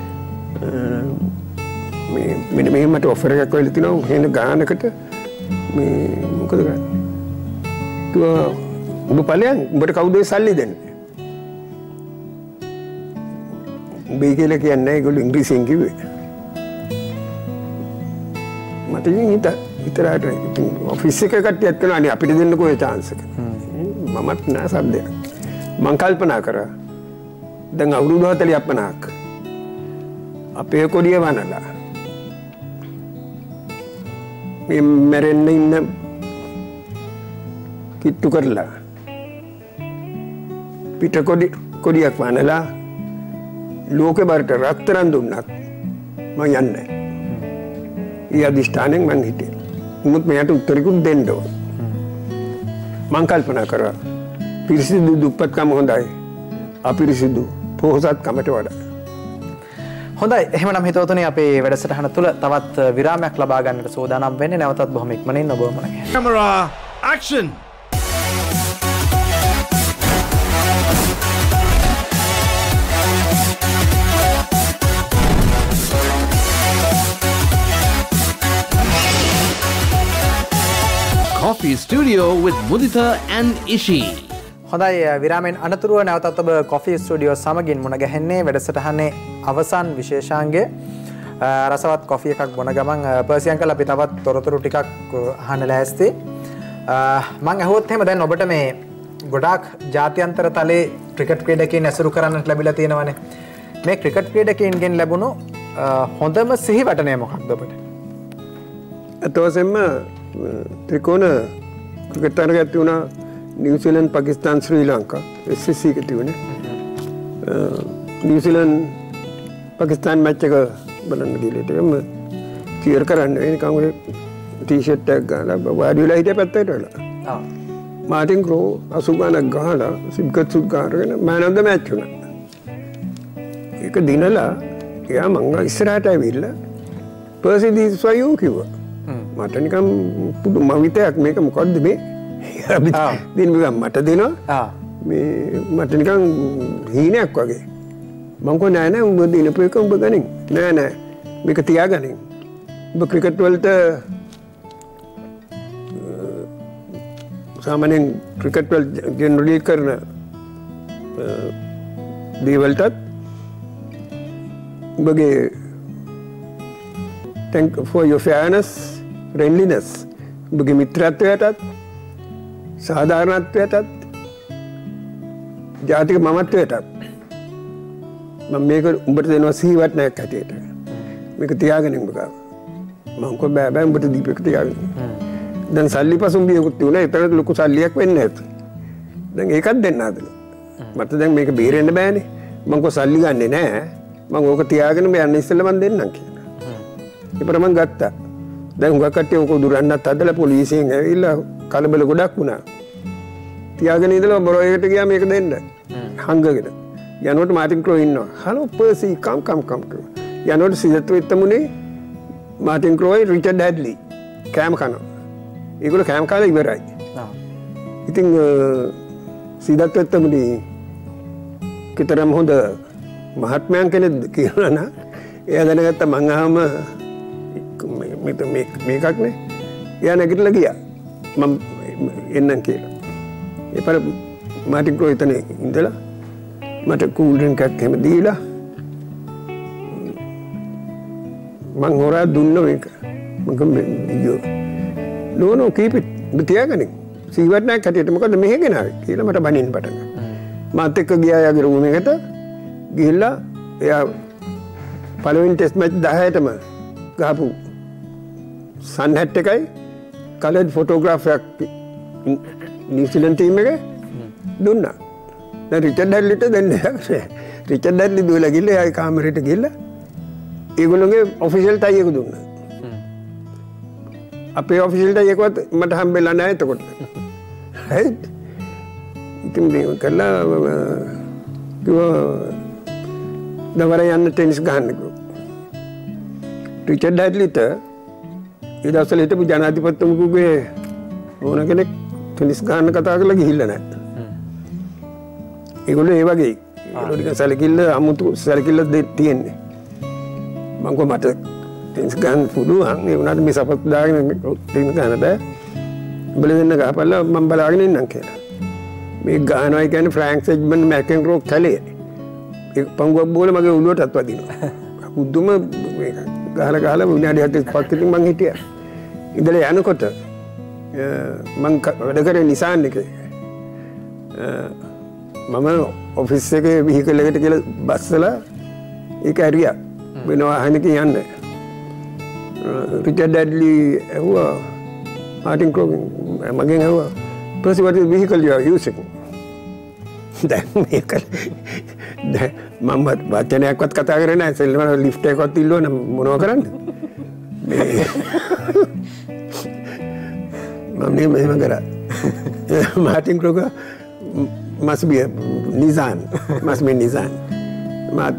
මේ මෙන්න මෙහෙම මට ඔෆර් එකක් වෙලා තිනවා හේන ගානකට මේ මොකද කරන්නේ? කිව්වා ඔබ ඵලයන් උඹට කවුද සල්ලි දෙන්නේ? උඹ කියලා කියන්නේ ඒගොල්ලෝ ඉංග්‍රීසියෙන් කිව්වේ. මට ඉතින් හිත හිතරාට ඔෆිස් එකේ කට්ටියත් කරනවා අනේ අපිට දෙන්නකෝ ඒ chance එක. මමත් නෑ සබ්දයක්. මං කල්පනා කරා දැන් අවුරුදු හතළියක් පනහක් අපේ කොඩිය වනලා මේ මැරෙන්න ඉන්න කිට්ටු කරලා පිට කොඩි කොඩියක් වනලා ලෝකෙ බරට රත්තරන් දුන්නත් මම යන්නේ. ඒ අදිෂ්ඨානෙන් මං හිටියේ. මුත් මෙයාට උත්තරිකුත් දෙන්න ඕන. මං කල්පනා කරා පිරිසිදු දුප්පත්කම හොඳයි. අපිරිසිදු පොහොසත්කමට වඩා. හොඳයි එහෙමනම් හිතවතුනි අපේ වැඩසටහන තුළ තවත් විරාමයක් ලබා ගන්නට සූදානම් වෙන්නේ නැවතත් බොහොම ඉක්මනින් ඔබ මුණ ගැහෙන්න. Camera action. Coffee Studio with Muditha and Ishi. හොඳයි විරාමෙන් අනතුරුව නැවතත් ඔබ කොෆි ස්ටුඩියෝ සමගින් මුණ ගැහෙන්නේ වැඩසටහනේ අවසන් විශේෂාංගයේ රසවත් කොෆි එකක් බොන ගමන් පර්සියන්කල් අපි තවත් තොරතුරු ටිකක් අහන්න ලෑස්ති. මම අහුවොත් එහෙම දැන් ඔබට මේ ගොඩාක් ජාත්‍යන්තර තලයේ ක්‍රිකට් ක්‍රීඩකයන් ඇසුරු කරන්නට ලැබිලා තියෙනවානේ. මේ ක්‍රිකට් ක්‍රීඩකයන්ගෙන් ලැබුණු හොඳම සිහිවටනය මොකක්ද ඔබට? අතවසෙන්ම ත්‍රිකෝණ ක්‍රිකට් තරගයක් තිබුණා න්‍යූසිලන්ත පාකිස්තාන ශ්‍රී ලංකා S S C එක තිබුණේ. න්‍යූසිලන්ත පාකිස්තාන මැච් එක බලන්න ගිහලා ඒකම චීර් කරන්න වෙන නිකන් ඔය ටී-ෂර්ට් එකක් ගහලා වාඩි වෙලා හිටිය පැත්තට වෙලා. ආ. මාටින් ක්‍රෝ අසු ගානක් ගහලා සිබ්ගත් සුත් ගානගෙන මෑන් ඔෆ් ද මැච් වුණා. ඒක දිනලා එයා මං ඉස්සරහට ඇවිල්ලා පර්සි දිස් ෆර් යූ කිව්වා. මට නිකන් පුදුම විතයක් මේක මොකද්ද මේ? දින මට දෙනවා. මේ මට නිකන් හීනයක් වගේ. මං කෝ නෑ නෑ උඹ දිනපු එක උඹ ගනින්. නෑ නෑ මේක තියාගනින්. උඹ ක්‍රිකට් වලට සාමාන්‍යයෙන් ක්‍රිකට් වල ජෙනරලි කරන දේවල්ටත් උඹගේ thank for your fairness, friendliness. උඹගේ මිත්‍රත්වයටත් සාධාරණත්වයටත් ජාතික මමත්වයටත් මම මේක උඹට දෙනවා සිහිවටනයක් හැටියට. මේක තියාගෙන උඹ ගාව. මම කො බෑ බෑ උඹට දීපෙක තියාගෙන. දැන් සල්ලි පසුම්බියකුත් තියුණා. ඒතරත් ලොකු සල්ලියක් වෙන්නේ නැති. දැන් ඒකත් දෙන්න හදලා. මට දැන් මේක බේරෙන්න බෑනේ. මම කො සල්ලි ගන්නෙ නෑ. මම ඕක තියාගෙන මේ යන්න ඉස්සෙල්ලා මම දෙන්නම් කියලා. ඒපර මම ගත්තා. දැන් උගක් කට්ටිය ඕක දුරන්නත් හදලා පොලිසියෙන් ඇවිල්ලා කලබල ගොඩක් වුණා. තියාගෙන ඉඳලා බොරෝයකට ගියා මේක දෙන්න. හංගගෙන. යනකොට මාටින් ක්‍රෝ ඉන්නවා. "හලෝ පර්සි කම් කම් කම්." යනකොට සිදත් වෙත්තමුනේ මාටින් ක්‍රෝයි රිචඩ් හැඩ්ලි කෑම කනවා. ඒගොල්ලෝ කෑම කාලා ඉවරයි. ඉතින් සිදත් වෙත්තමුනේ කිතරම් හොඳ මහත්මයන් කෙනෙක්ද කියලා නා එයා දැනගත්තා මං ආවම මේකක් නේ. එයා නැගිටලා ගියා. මම එන්නම් කියලා. ඒ පර මාටින් ක්‍රෝ එතන ඉඳලා මට කූල් ඩ්‍රින්ක් එකක් එහෙම දීලා මං හොරා දුන්න මේක මං කිව්වා නෝ නෝ කීප් ඉට් ඔබ තියාගන්න සීවර්ඩ් නෑ කටියට මොකද මෙහෙ ගෙනාවේ කියලා මට බනින්න පටන් ගත්තා මාත් එක්ක ගියා යාගේ රූම් එකට ගිහිල්ලා එයා පළවෙනි ටෙස්ට් මැච් දහයටම ගහපු සන් හැට් එකයි කලර්ඩ් ෆොටෝග්‍රාෆ් එකක් නිව්සීලන්ත ටීම් එකේ දුන්නා. දැන් රිචඩ් හැඩ්ලිට දෙන්න නැහැ. රිචඩ් හැඩ්ලි දුවලා ගිහලා එයාගේ කාමරේට ගිහලා ඒගොල්ලෝගේ ඔෆිෂියල් ටයි එක දුන්නා. අපේ ඔෆිෂියල් ටයි එකවත් මට හම්බෙලා නැහැ එතකොට. right? ඉතින් මේ කළා කිව්වා දවර යන්න ටෙනිස් ගහන්න කිව්වා. රිචඩ් හැඩ්ලිට ඒ දවස්වල හිටපු ජනාධිපතිතුමකුගේ ඕන කෙනෙක් ටෙනිස් ගහන්න කතා කරලා ගිහිල්ලා නැහැ. ඒගොල්ලෝ ඒ වගේ ඒගොල්ලෝ ටික සැලකිල්ල අමුතු සැලකිල්ල තියෙන්නේ. මම කො මට ටෙනිස් ගහන්න පුළුවන් ඒ වුණාට මේ සපත් දාගෙන ටෙනිස් ගහන්න බෑ. උඹලා දෙන්න ගහපල්ලා මම බලාගෙන ඉන්නම් කියලා. මේ ගහනවා කියන්නේ ෆ්‍රැන්ක් සෙජ්මන් මැකෙන්රෝ කැලේ. ඒ පංගුවක් බෝල මගේ උළුවටත් වදිනවා. බුදුම මේක ගහලා ගහලා විනාඩි හතළිස් පහක් ඉතින් මං හිටියා. ඉඳලා යනකොට මං වැඩ කරේ නිසාන් එකේ. මම ඔෆිස් එකේ විහිකල් එකට කියලා බස්සලා ඒක ඇරියා. වෙන වාහනයක යන්න. රිචඩ් හැඩ්ලි ඇහුවා මාටින් ක්‍රෝ මගෙන් ඇහුවා Percy, what is vehicle you are using? දැන් මේක දැන් මම වචනයක්වත් කතා කරේ නැහැ. සෙල්ලම ලිෆ්ට් එකක්වත් ඉල්ලුවා නම් මොනව කරන්නේ? මේ මම මේ මෙහෙම කරා. Martin Crowe must be a Nissan. must be Nissan. මාත්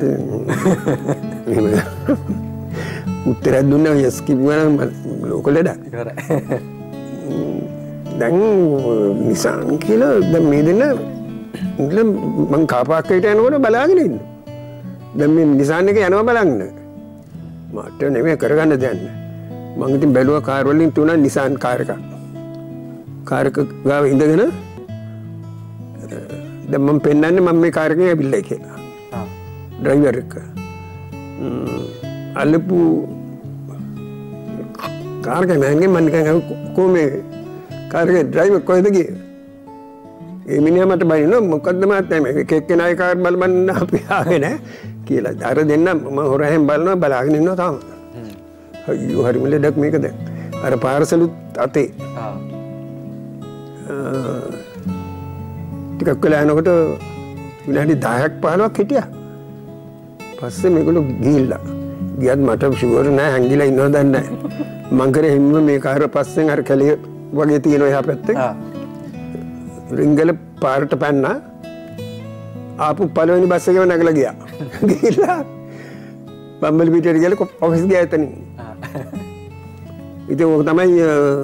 උත්තර දුන්නා යස් කිව්වා නම් ලෝකල් ලඩක්. දැන් Nissan කියලා දැන් මේ දෙන්න ඉතින් මං කාපාක්කයට යනකොට බලාගෙන ඉන්න. දැන් මේ Nissan එක යනවා බලන්න. මට නෙමෙයි කරගන්න දෙයක් නෑ. මං ඉතින් බැලුවා කාර් වලින් තුනක් Nissan කාර් එකක්. කාර් එක ගාව ඉඳගෙන දැන් මම පෙන්නන්නේ මම මේ කාර් එකේ ඇවිල්ලා කියලා. ආ. ඩ්‍රයිවර් එක. අල්ලපු කාර් එක නංගේ මම නිකන් කොහොමද කාර් එකේ ඩ්‍රයිවර් කොහෙද ගියේ? ඒ මිනිහා මට බයිනවා මොකද්ද මහත්තයා මේ එක එක්කෙනාගේ කාර් බල බලන්න අපි ආවේ නෑ කියලා. අර දෙන්න මම හොරහෙන් බලනවා බලාගෙන ඉන්නවා තාම. අයියෝ හරිම ලෙඩක් මේක දැන්. අර පාර්සලුත් අතේ. ආ. ටිකක් වෙලා යනකොට විනාඩි දහයක් පහළොවක් හිටියා. පස්සේ මේගොල්ලෝ ගිහිල්ලා. ගියත් මට ෂුවර් නෑ හැංගිලා ඉන්නවද නැහැ. මං කරේ හිම්ම මේ කාර පස්සෙන් අර කැලිය වගේ තියෙනවා එහා පැත්තේ. ආ. රිංගල පාරට පැන්නා. ආපු පළවෙනි බස් එකේම නැගලා ගියා. ගිහිල්ලා බම්බලි පිටියට ගිහලා ඔෆිස් ගියා එතනින්. ආ. ඉතින් ඕක තමයි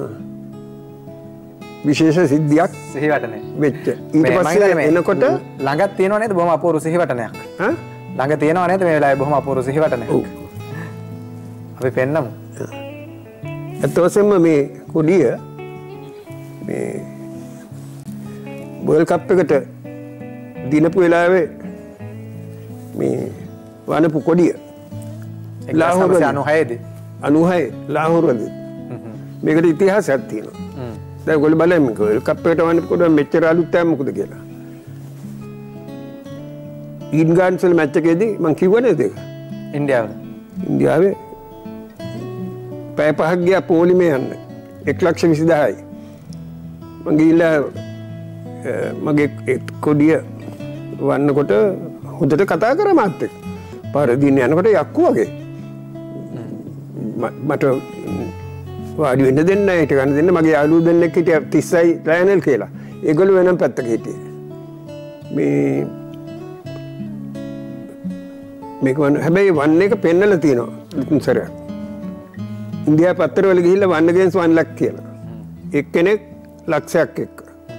විශේෂ සිද්ධියක් සිහිවටනේ වෙච්ච. ඊට පස්සේ එනකොට ළඟක් තියෙනව නේද බොහොම අපූර්ව සිහිවටනයක්. හා ළඟ තියෙනව නේද මේ වෙලාවේ බොහොම අපූර්ව සිහිවටනයක්. ඔව්. අපි පෙන්නමු. එතකොටම මේ කුඩිය මේ වර්ල්ඩ් කප් එකට දිනපු වෙලාවේ මේ වනපු කොඩිය ලාහෝර අනුහය දී අනුහය ලාහෝර දී මේකට ඉතිහාසයක් තියෙනවා. දැන් ඔයගොල්ලෝ බලන්න වර්ල්ඩ් කප් එකට වනපු කොඩිය මෙච්චර අලුත් නැහැ මොකද කියලා. ඊඩන් ගාඩන්ස් වල මැච් එකේදී මම කිව්වා නේද ඒක? ඉන්දියාවේ. ඉන්දියාවේ පැය පහක් ගියා පොලිමේ යන්න. එක ලක්ෂ විසිදහයි. මම ගිහිල්ලා මගේ කොඩිය වන්නකොට හොඳට කතා කරා මාත් එක්ක. පාර දින යනකොට යක්කු වගේ. මට වාඩි වෙන්න දෙන්න නැහැ ඊට ගන්න දෙන්න මගේ යාළුවෝ දෙන්නෙක් හිටියා තිස්සයි ලයනල් කියලා. ඒගොල්ලෝ වෙනම පැත්තක හිටියේ. මේ මේක වන්න හැබැයි වන්න එක පෙන්නලා තියෙනවා තුන් සැරයක්. ඉන්දියා පත්තරවල ගිහිල්ලා වන්න ගේම්ස් වන් ලක් කියලා. එක්කෙනෙක් ලක්ෂයක් එක්ක.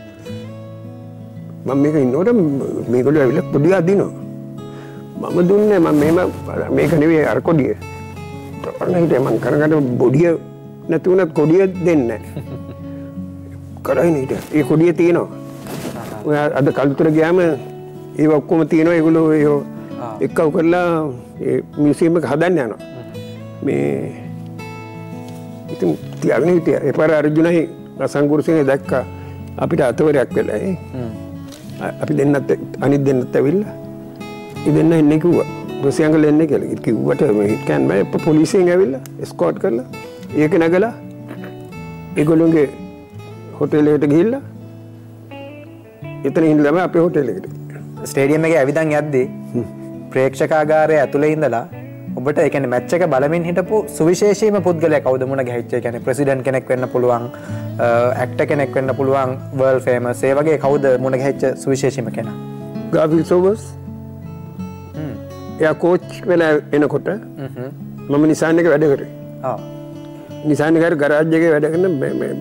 මම මේක ඉන්නකොට මේගොල්ලෝ ඇවිල්ලා පොඩි අදිනවා. මම දුන්නේ මම මේම මේක නෙවෙයි අර කොඩිය. තොරණ හිටියේ මං කරකට බොඩිය නැති වුණත් කොඩිය දෙන්නේ නැහැ. කරයි නේද? ඒ කොඩිය තියෙනවා. ඔය අද කල්තර ගියාම ඒ ඔක්කොම තියෙනවා ඒගොල්ලෝ ඒ එක්කව කරලා ඒ මියුසියම් එක හදන්න යනවා. මේ ඉතින් තියාගෙන හිටියා. ඒ පාර අර්ජුනයි රසංගුරුසිනේ දැක්කා අපිට අතවරයක් වෙලා ඒ. අපි දෙන්නත් අනිත් දෙන්නත් ඇවිල්ලා ඉතින් එන්නේ කිව්වා. රොසියංගල එන්නේ කියලා. කිව්වට මේ හිට කෑන් බෑ පොලිසියෙන් ඇවිල්ලා එස්කෝට් කරලා ඒක නැගලා ඒගොල්ලෝගේ හොටෙල් එකට ගිහිල්ලා එතන ඉඳලා තමයි අපේ හොටෙල් එකට. ස්ටේඩියම් එකේ ඇවිදන් යද්දී ප්‍රේක්ෂකාගාරයේ ඇතුලේ ඉඳලා ඔබට ඒ කියන්නේ මැච් එක බලමින් හිටපු සුවිශේෂීම පුද්ගලයා කවුද මුණ ගැහිච්ච? ඒ කියන්නේ ප්‍රෙසිඩන්ට් කෙනෙක් වෙන්න පුළුවන්, ඇක්ටර් කෙනෙක් වෙන්න පුළුවන්, වර්ල්ඩ් ෆේමස්. ඒ වගේ කවුද මුණ ගැහිච්ච සුවිශේෂීම කෙනා? ගාබ්‍රියල් සෝබර්ස්. හ්ම්. එයා කෝච් වෙලා එනකොට මම නිසාන් එක වැඩ කරේ. ආ. නිසාන් එකේ ගරාජ් එකේ වැඩ කරන මේ මේ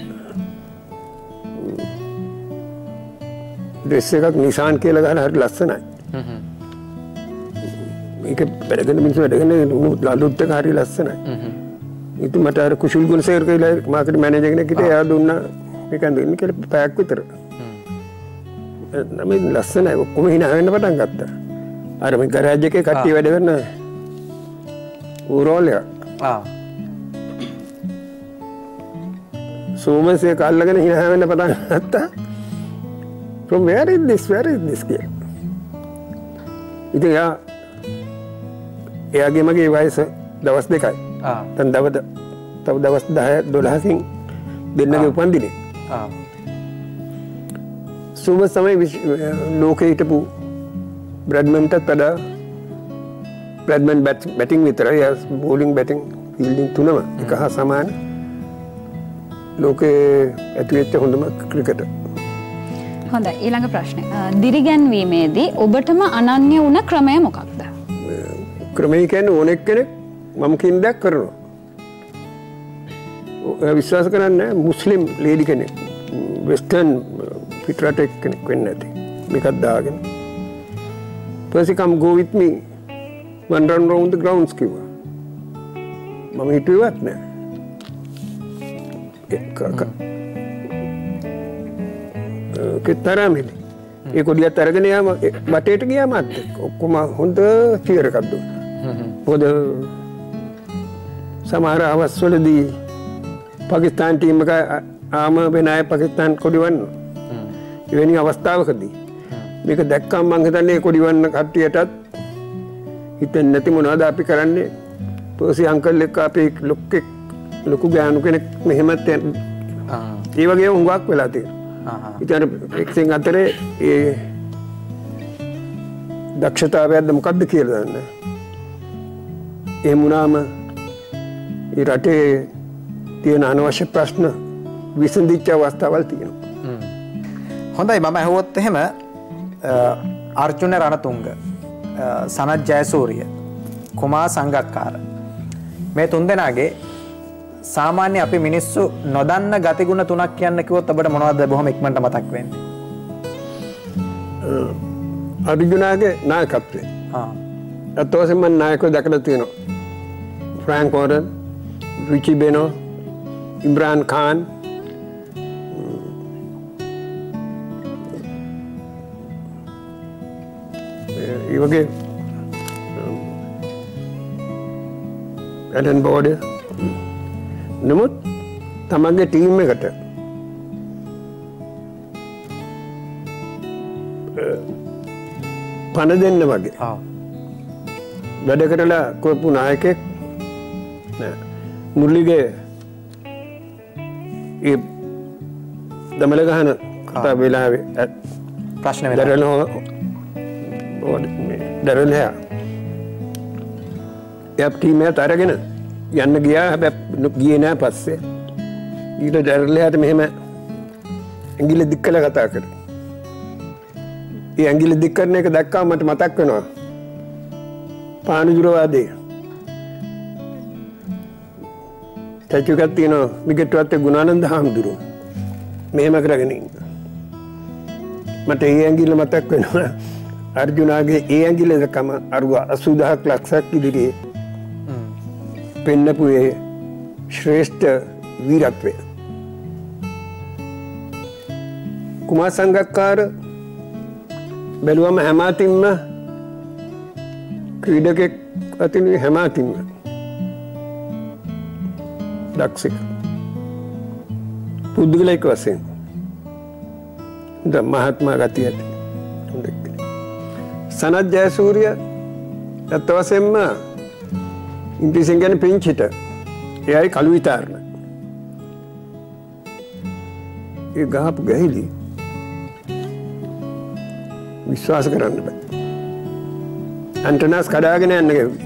ඩ්‍රෙස් එකක් නිසාන් කියලා ගහලා හරි ලස්සනයි. හ්ම්. මේක වැඩගෙන මිනිස්සු වැඩගෙන ලලුත් එක හරි ලස්සනයි. ඉතින් මට අර කුෂුල් ගුණසේකර කියලා මාකට් මැනේජර් කෙනෙක් හිටියා. එයා දුන්නා මේක දෙන්න කියලා පැයක් විතර. නම් ලස්සනයි. ඔක්කොම hina වෙන්න පටන් ගත්තා. අර මේ ගරාජ් එකේ කට්ටිය වැඩ කරන ඌරෝල් එක. ආ. සෝමසේ කල්ලාගෙන hina වෙන්න පටන් ගත්තා. From where is this? Where is this කියලා. ඉතින් යා එයාගේ මගේ වයස දවස් දෙකයි. ආ. දැන් දවද තව දවස් දහය දොළහකින් දෙන්නගේ උපන්දිනේ. ආ. සුබ සමය ලෝකේ හිටපු බ්‍රැඩ්මන්ටත් වඩා බ්‍රැඩ්මන් බැටිං විතරයි බෝලිං බැටිං ෆීල්ඩිං තුනම එක හා සමාන ලෝකේ ඇතුළත හොඳම ක්‍රිකටර්. හොඳයි ඊළඟ ප්‍රශ්නේ. දිරිගැන්වීමේදී ඔබටම අනන්‍ය වුණ ක්‍රමය මොකක්ද? ක්‍රමය කියන්නේ ඕනෙක් කෙනෙක් මම කියන දේ කරනවා. විශ්වාස කරන්නේ මුස්ලිම් ලේඩි කෙනෙක් වෙස්ටර්න් පිටරටෙක් කෙනෙක් වෙන්නේ නැති. මේකත් දාගෙන. Percy come go with me one run round the grounds කිව්වා. මම හිතුවත් නෑ. ඒක කෙතරම්ද? ඒ කොඩියත් අරගෙන යාම බටේට ගියා මාත් ඔක්කොම හොඳ චියර් එකක් දුන්නා. පොද සමහර අවස්වලදී පාකිස්තාන ටීම් එක ආම වෙනාය පාකිස්තාන කොඩි වන්න. එවැනි අවස්ථාවකදී මේක දැක්කම මං හිතන්නේ කොඩි වන්න කට්ටියටත් හිතෙන්නේ නැති මොනවද අපි කරන්නේ? පර්සි අංකල් එක්ක අපේ ලොක්කෙක් ලොකු ගෑනු කෙනෙක් මෙහෙමත් ඒ වගේ හුඟක් වෙලා තියෙනවා. ඉතින් එක්සෙන් අතරේ ඒ දක්ෂතාවයක්ද මොකක්ද කියලා දන්නේ. එහෙම වුණාම ඒ රටේ තියෙන අනවශ්‍ය ප්‍රශ්න විසඳිච්ච අවස්ථාවල් තියෙනවා. හොඳයි මම අහුවොත් එහෙම අර්ජුන රණතුංග, සනත් ජයසූරිය, කුමාර් සංගක්කාර මේ තුන්දෙනාගේ සාමාන්‍ය අපි මිනිස්සු නොදන්න ගතිගුණ තුනක් කියන්න කිව්වොත් අපිට මොනවද බොහොම ඉක්මනට මතක් වෙන්නේ? අර්ජුනාගේ නායකත්වය. ආ. අතෝසෙන් මම නායකව දැකලා තියෙනවා. Frank Worrell, Richie Benaud, Imran Khan, ඒ වගේ ඇලන් බෝඩර් නමුත් තමන්ගේ ටීම් එකට පණ දෙන්න වගේ වැඩ කරලා කොපු නායකෙක් මුරලිගේ ඒ දමල ගහන කතා වෙලාවේ ප්‍රශ්න වෙලා දරල දරල එයා ටීම් එකට අරගෙන යන්න ගියා. හැබැයි ගියේ නෑ පස්සේ. ඊට දරලයාට මෙහෙම ඇඟිල්ල දික් කළා කතා කරා. ඒ ඇඟිල්ල දික් කරන එක දැක්කම මට මතක් වෙනවා. පානුජුරවාදී. ටැචු එකක් තියෙනවා විකට්ටුවත් ගුණානන්ද හාමුදුරුවෝ. මෙහෙම කරගෙන ඉන්න. මට ඒ ඇඟිල්ල මතක් වෙනවා. අර්ජුනාගේ ඒ ඇඟිල්ල දැක්කම අරුව අසූ දහසක් ලක්ෂයක් ඉදිරියේ පෙන්නපු ඒ ශ්‍රේෂ්ඨ වීරත්වය කුමාර සංගක්කාර බැලුවම හැම අතින්ම ක්‍රීඩකෙක් අතින් හැම අතින්ම දක්ෂෙක් පුද්ගලික වශයෙන් ද මහත්මා ගතිය ඇති හොඳ කෙනෙක්. සනත් ජයසූරිය ඇත්ත වශයෙන්ම ඉංග්‍රීසියෙන් කියන්නේ පින්ච් හිටර්. එයයි කළු විතරන. ඒ ගහපු ගහිලි විශ්වාස කරන්න බෑ. ඇන්ටනස් කඩාගෙන යන්න ගෙව්වේ.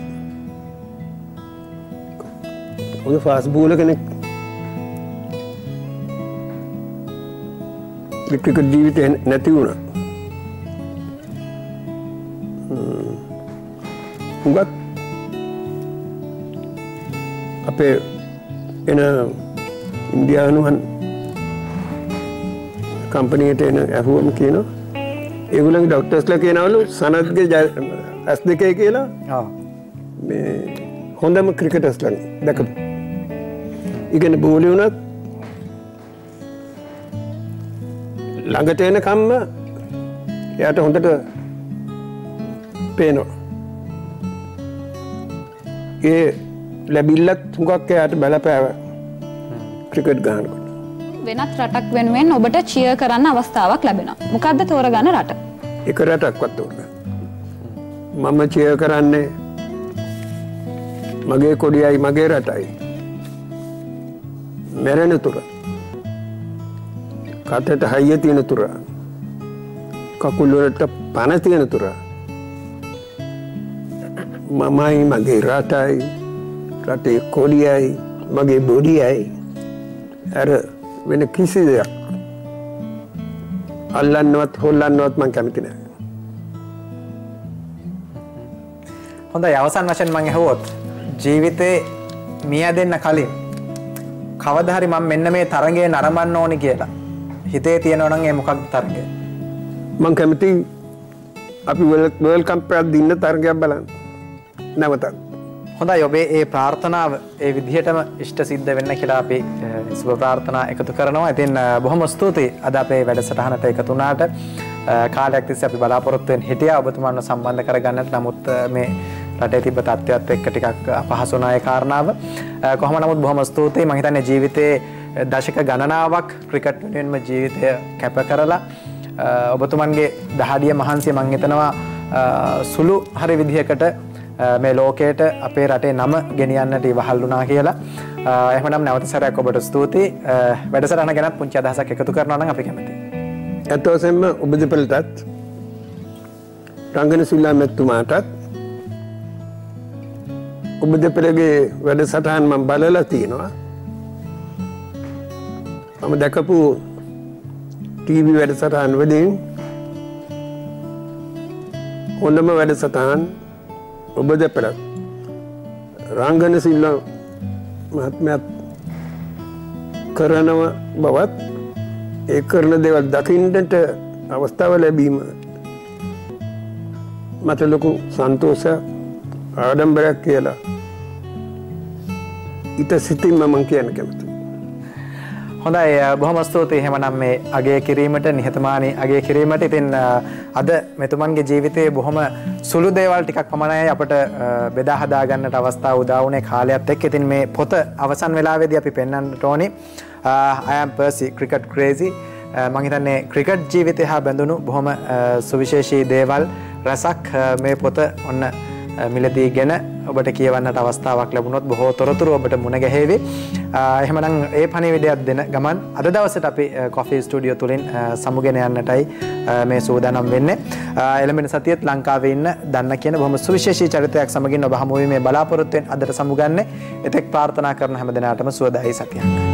හොඳ ෆාස්ට් බෝලර් කෙනෙක්. ක්‍රිකට් ජීවිතේ නැති වුණා. හුඟක් අපේ එන ඉන්දියානුවන් කම්පැනියට එන ඇහුවම කියනවා ඒගොල්ලන්ගේ ડોක්ටර්ස්ලා කියනවලු සනත්ගේ ඇස් දෙකේ කියලා ආ මේ හොඳම ක්‍රිකටර්ස්ලා දැකපු. ඉගෙන බෝලි වුණත් ළඟට එන කම්ම එයාට හොඳට පේනවා. ඒ ලැබිල්ලත් හුඟක් එයාට බලපෑව ක්‍රිකට් ගහනකොට. වෙනත් රටක් වෙනුවෙන් ඔබට චියර් කරන්න අවස්ථාවක් ලැබෙනවා. මොකද්ද තෝරගන්න රට? එක රටක්වත් තෝරගන්න. මම චියර් කරන්නේ මගේ කොඩියයි මගේ රටයි. මැරෙන තුර. කටට හයිය තියෙන තුර. කකුල් වලට පණ තියෙන තුර. මමයි මගේ රටයි රටේ කොඩියයි මගේ බොඩියයි අර වෙන කිසි දෙයක් අල්ලන්නවත් හොල්ලන්නවත් මං කැමති නැහැ. හොඳයි අවසන් වශයෙන් මම අහුවොත් ජීවිතේ මිය දෙන්න කලින් කවදා හරි මම මෙන්න මේ තරඟේ නරඹන්න ඕනි කියලා හිතේ තියෙනවා නම් ඒ මොකක්ද තරඟය? මං කැමති අපි වර්ල්ඩ් කප් එකක් දින්න තරඟයක් බලන්න. නැවතත්. හොඳයි ඔබේ ඒ ප්‍රාර්ථනාව ඒ විදිහටම ඉෂ්ට සිද්ධ වෙන්න කියලා අපි සුබ ප්‍රාර්ථනා එකතු කරනවා. ඉතින් බොහොම ස්තුතියි අද අපේ වැඩසටහනට එකතු වුණාට. කාලයක් තිස්සේ අපි බලාපොරොත්තු වෙන හිටියා ඔබතුමාන්ව සම්බන්ධ කරගන්නට. නමුත් මේ රටේ තිබ්බ තත්ත්වයක් එක්ක ටිකක් අපහසු වුණා ඒ කාරණාව. කොහොම නමුත් බොහොම ස්තුතියි. මම හිතන්නේ ජීවිතේ දශක ගණනාවක් ක්‍රිකට් වෙනුවෙන්ම ජීවිතය කැප කරලා ඔබතුමන්ගේ දහඩිය මහන්සිය මම හිතනවා සුළු හරි විදිහකට මේ ලෝකයට අපේ රටේ නම ගෙනියන්නට ඉවහල් වුණා කියලා. එහෙමනම් නැවත සැරයක් ඔබට ස්තුතියි. වැඩසටහන ගැනත් පුංචි අදහසක් එකතු කරනවා නම් අපි කැමතියි. ඇත්ත වශයෙන්ම ඔබ දෙපළටත් රංගන සිල්ලා මෙතුමාටත් ඔබ දෙපළගේ වැඩසටහන් මම බලලා තියෙනවා. මම දැකපු ටීවී වැඩසටහන් වලින් හොඳම වැඩසටහන් ඔබ දෙපළත් රංගන සිල්ලා මහත්මයා කරනව බවත් ඒ කරන දේවල් දකින්නට අවස්ථාව ලැබීම මට ලොකු සන්තෝෂයක් ආඩම්බරයක් කියලා ඊට සිතින්ම මම කියන්න කැමතියි. හොඳයි බොහොම ස්තුතියි. එහෙමනම් මේ අගය කිරීමට නිහතමානී අගය කිරීමට ඉතින් අද මෙතුමන්ගේ ජීවිතයේ බොහොම සුළු දේවල් ටිකක් පමණයි අපට බෙදා හදා ගන්නට අවස්ථාව උදා වුණේ කාලයත් එක්ක. ඉතින් මේ පොත අවසන් වෙලාවේදී අපි පෙන්වන්නට ඕනේ I am Percy cricket crazy. මම හිතන්නේ ක්‍රිකට් ජීවිතය හා බැඳුණු බොහොම සුවිශේෂී දේවල් රසක් මේ පොත ඔන්න මිලදීගෙන ඔබට කියවන්නට අවස්ථාවක් ලැබුණොත් බොහෝ තොරතුරු ඔබට මුණ ගැහෙවි. එහෙමනම් ඒ පණිවිඩයක් දෙන ගමන් අද දවසට අපි කොෆි ස්ටුඩියෝ තුලින් සමුගෙන යන්නටයි මේ සූදානම් වෙන්නේ. එළඹෙන සතියේත් ලංකාවේ ඉන්න දන්න කියන බොහොම සුවිශේෂී චරිතයක් සමගින් ඔබ හමු වීමේ බලාපොරොත්තු වෙන අදට සමුගන්නේ. එතෙක් ප්‍රාර්ථනා කරන හැම දිනාටම සුවදායී සතියක්.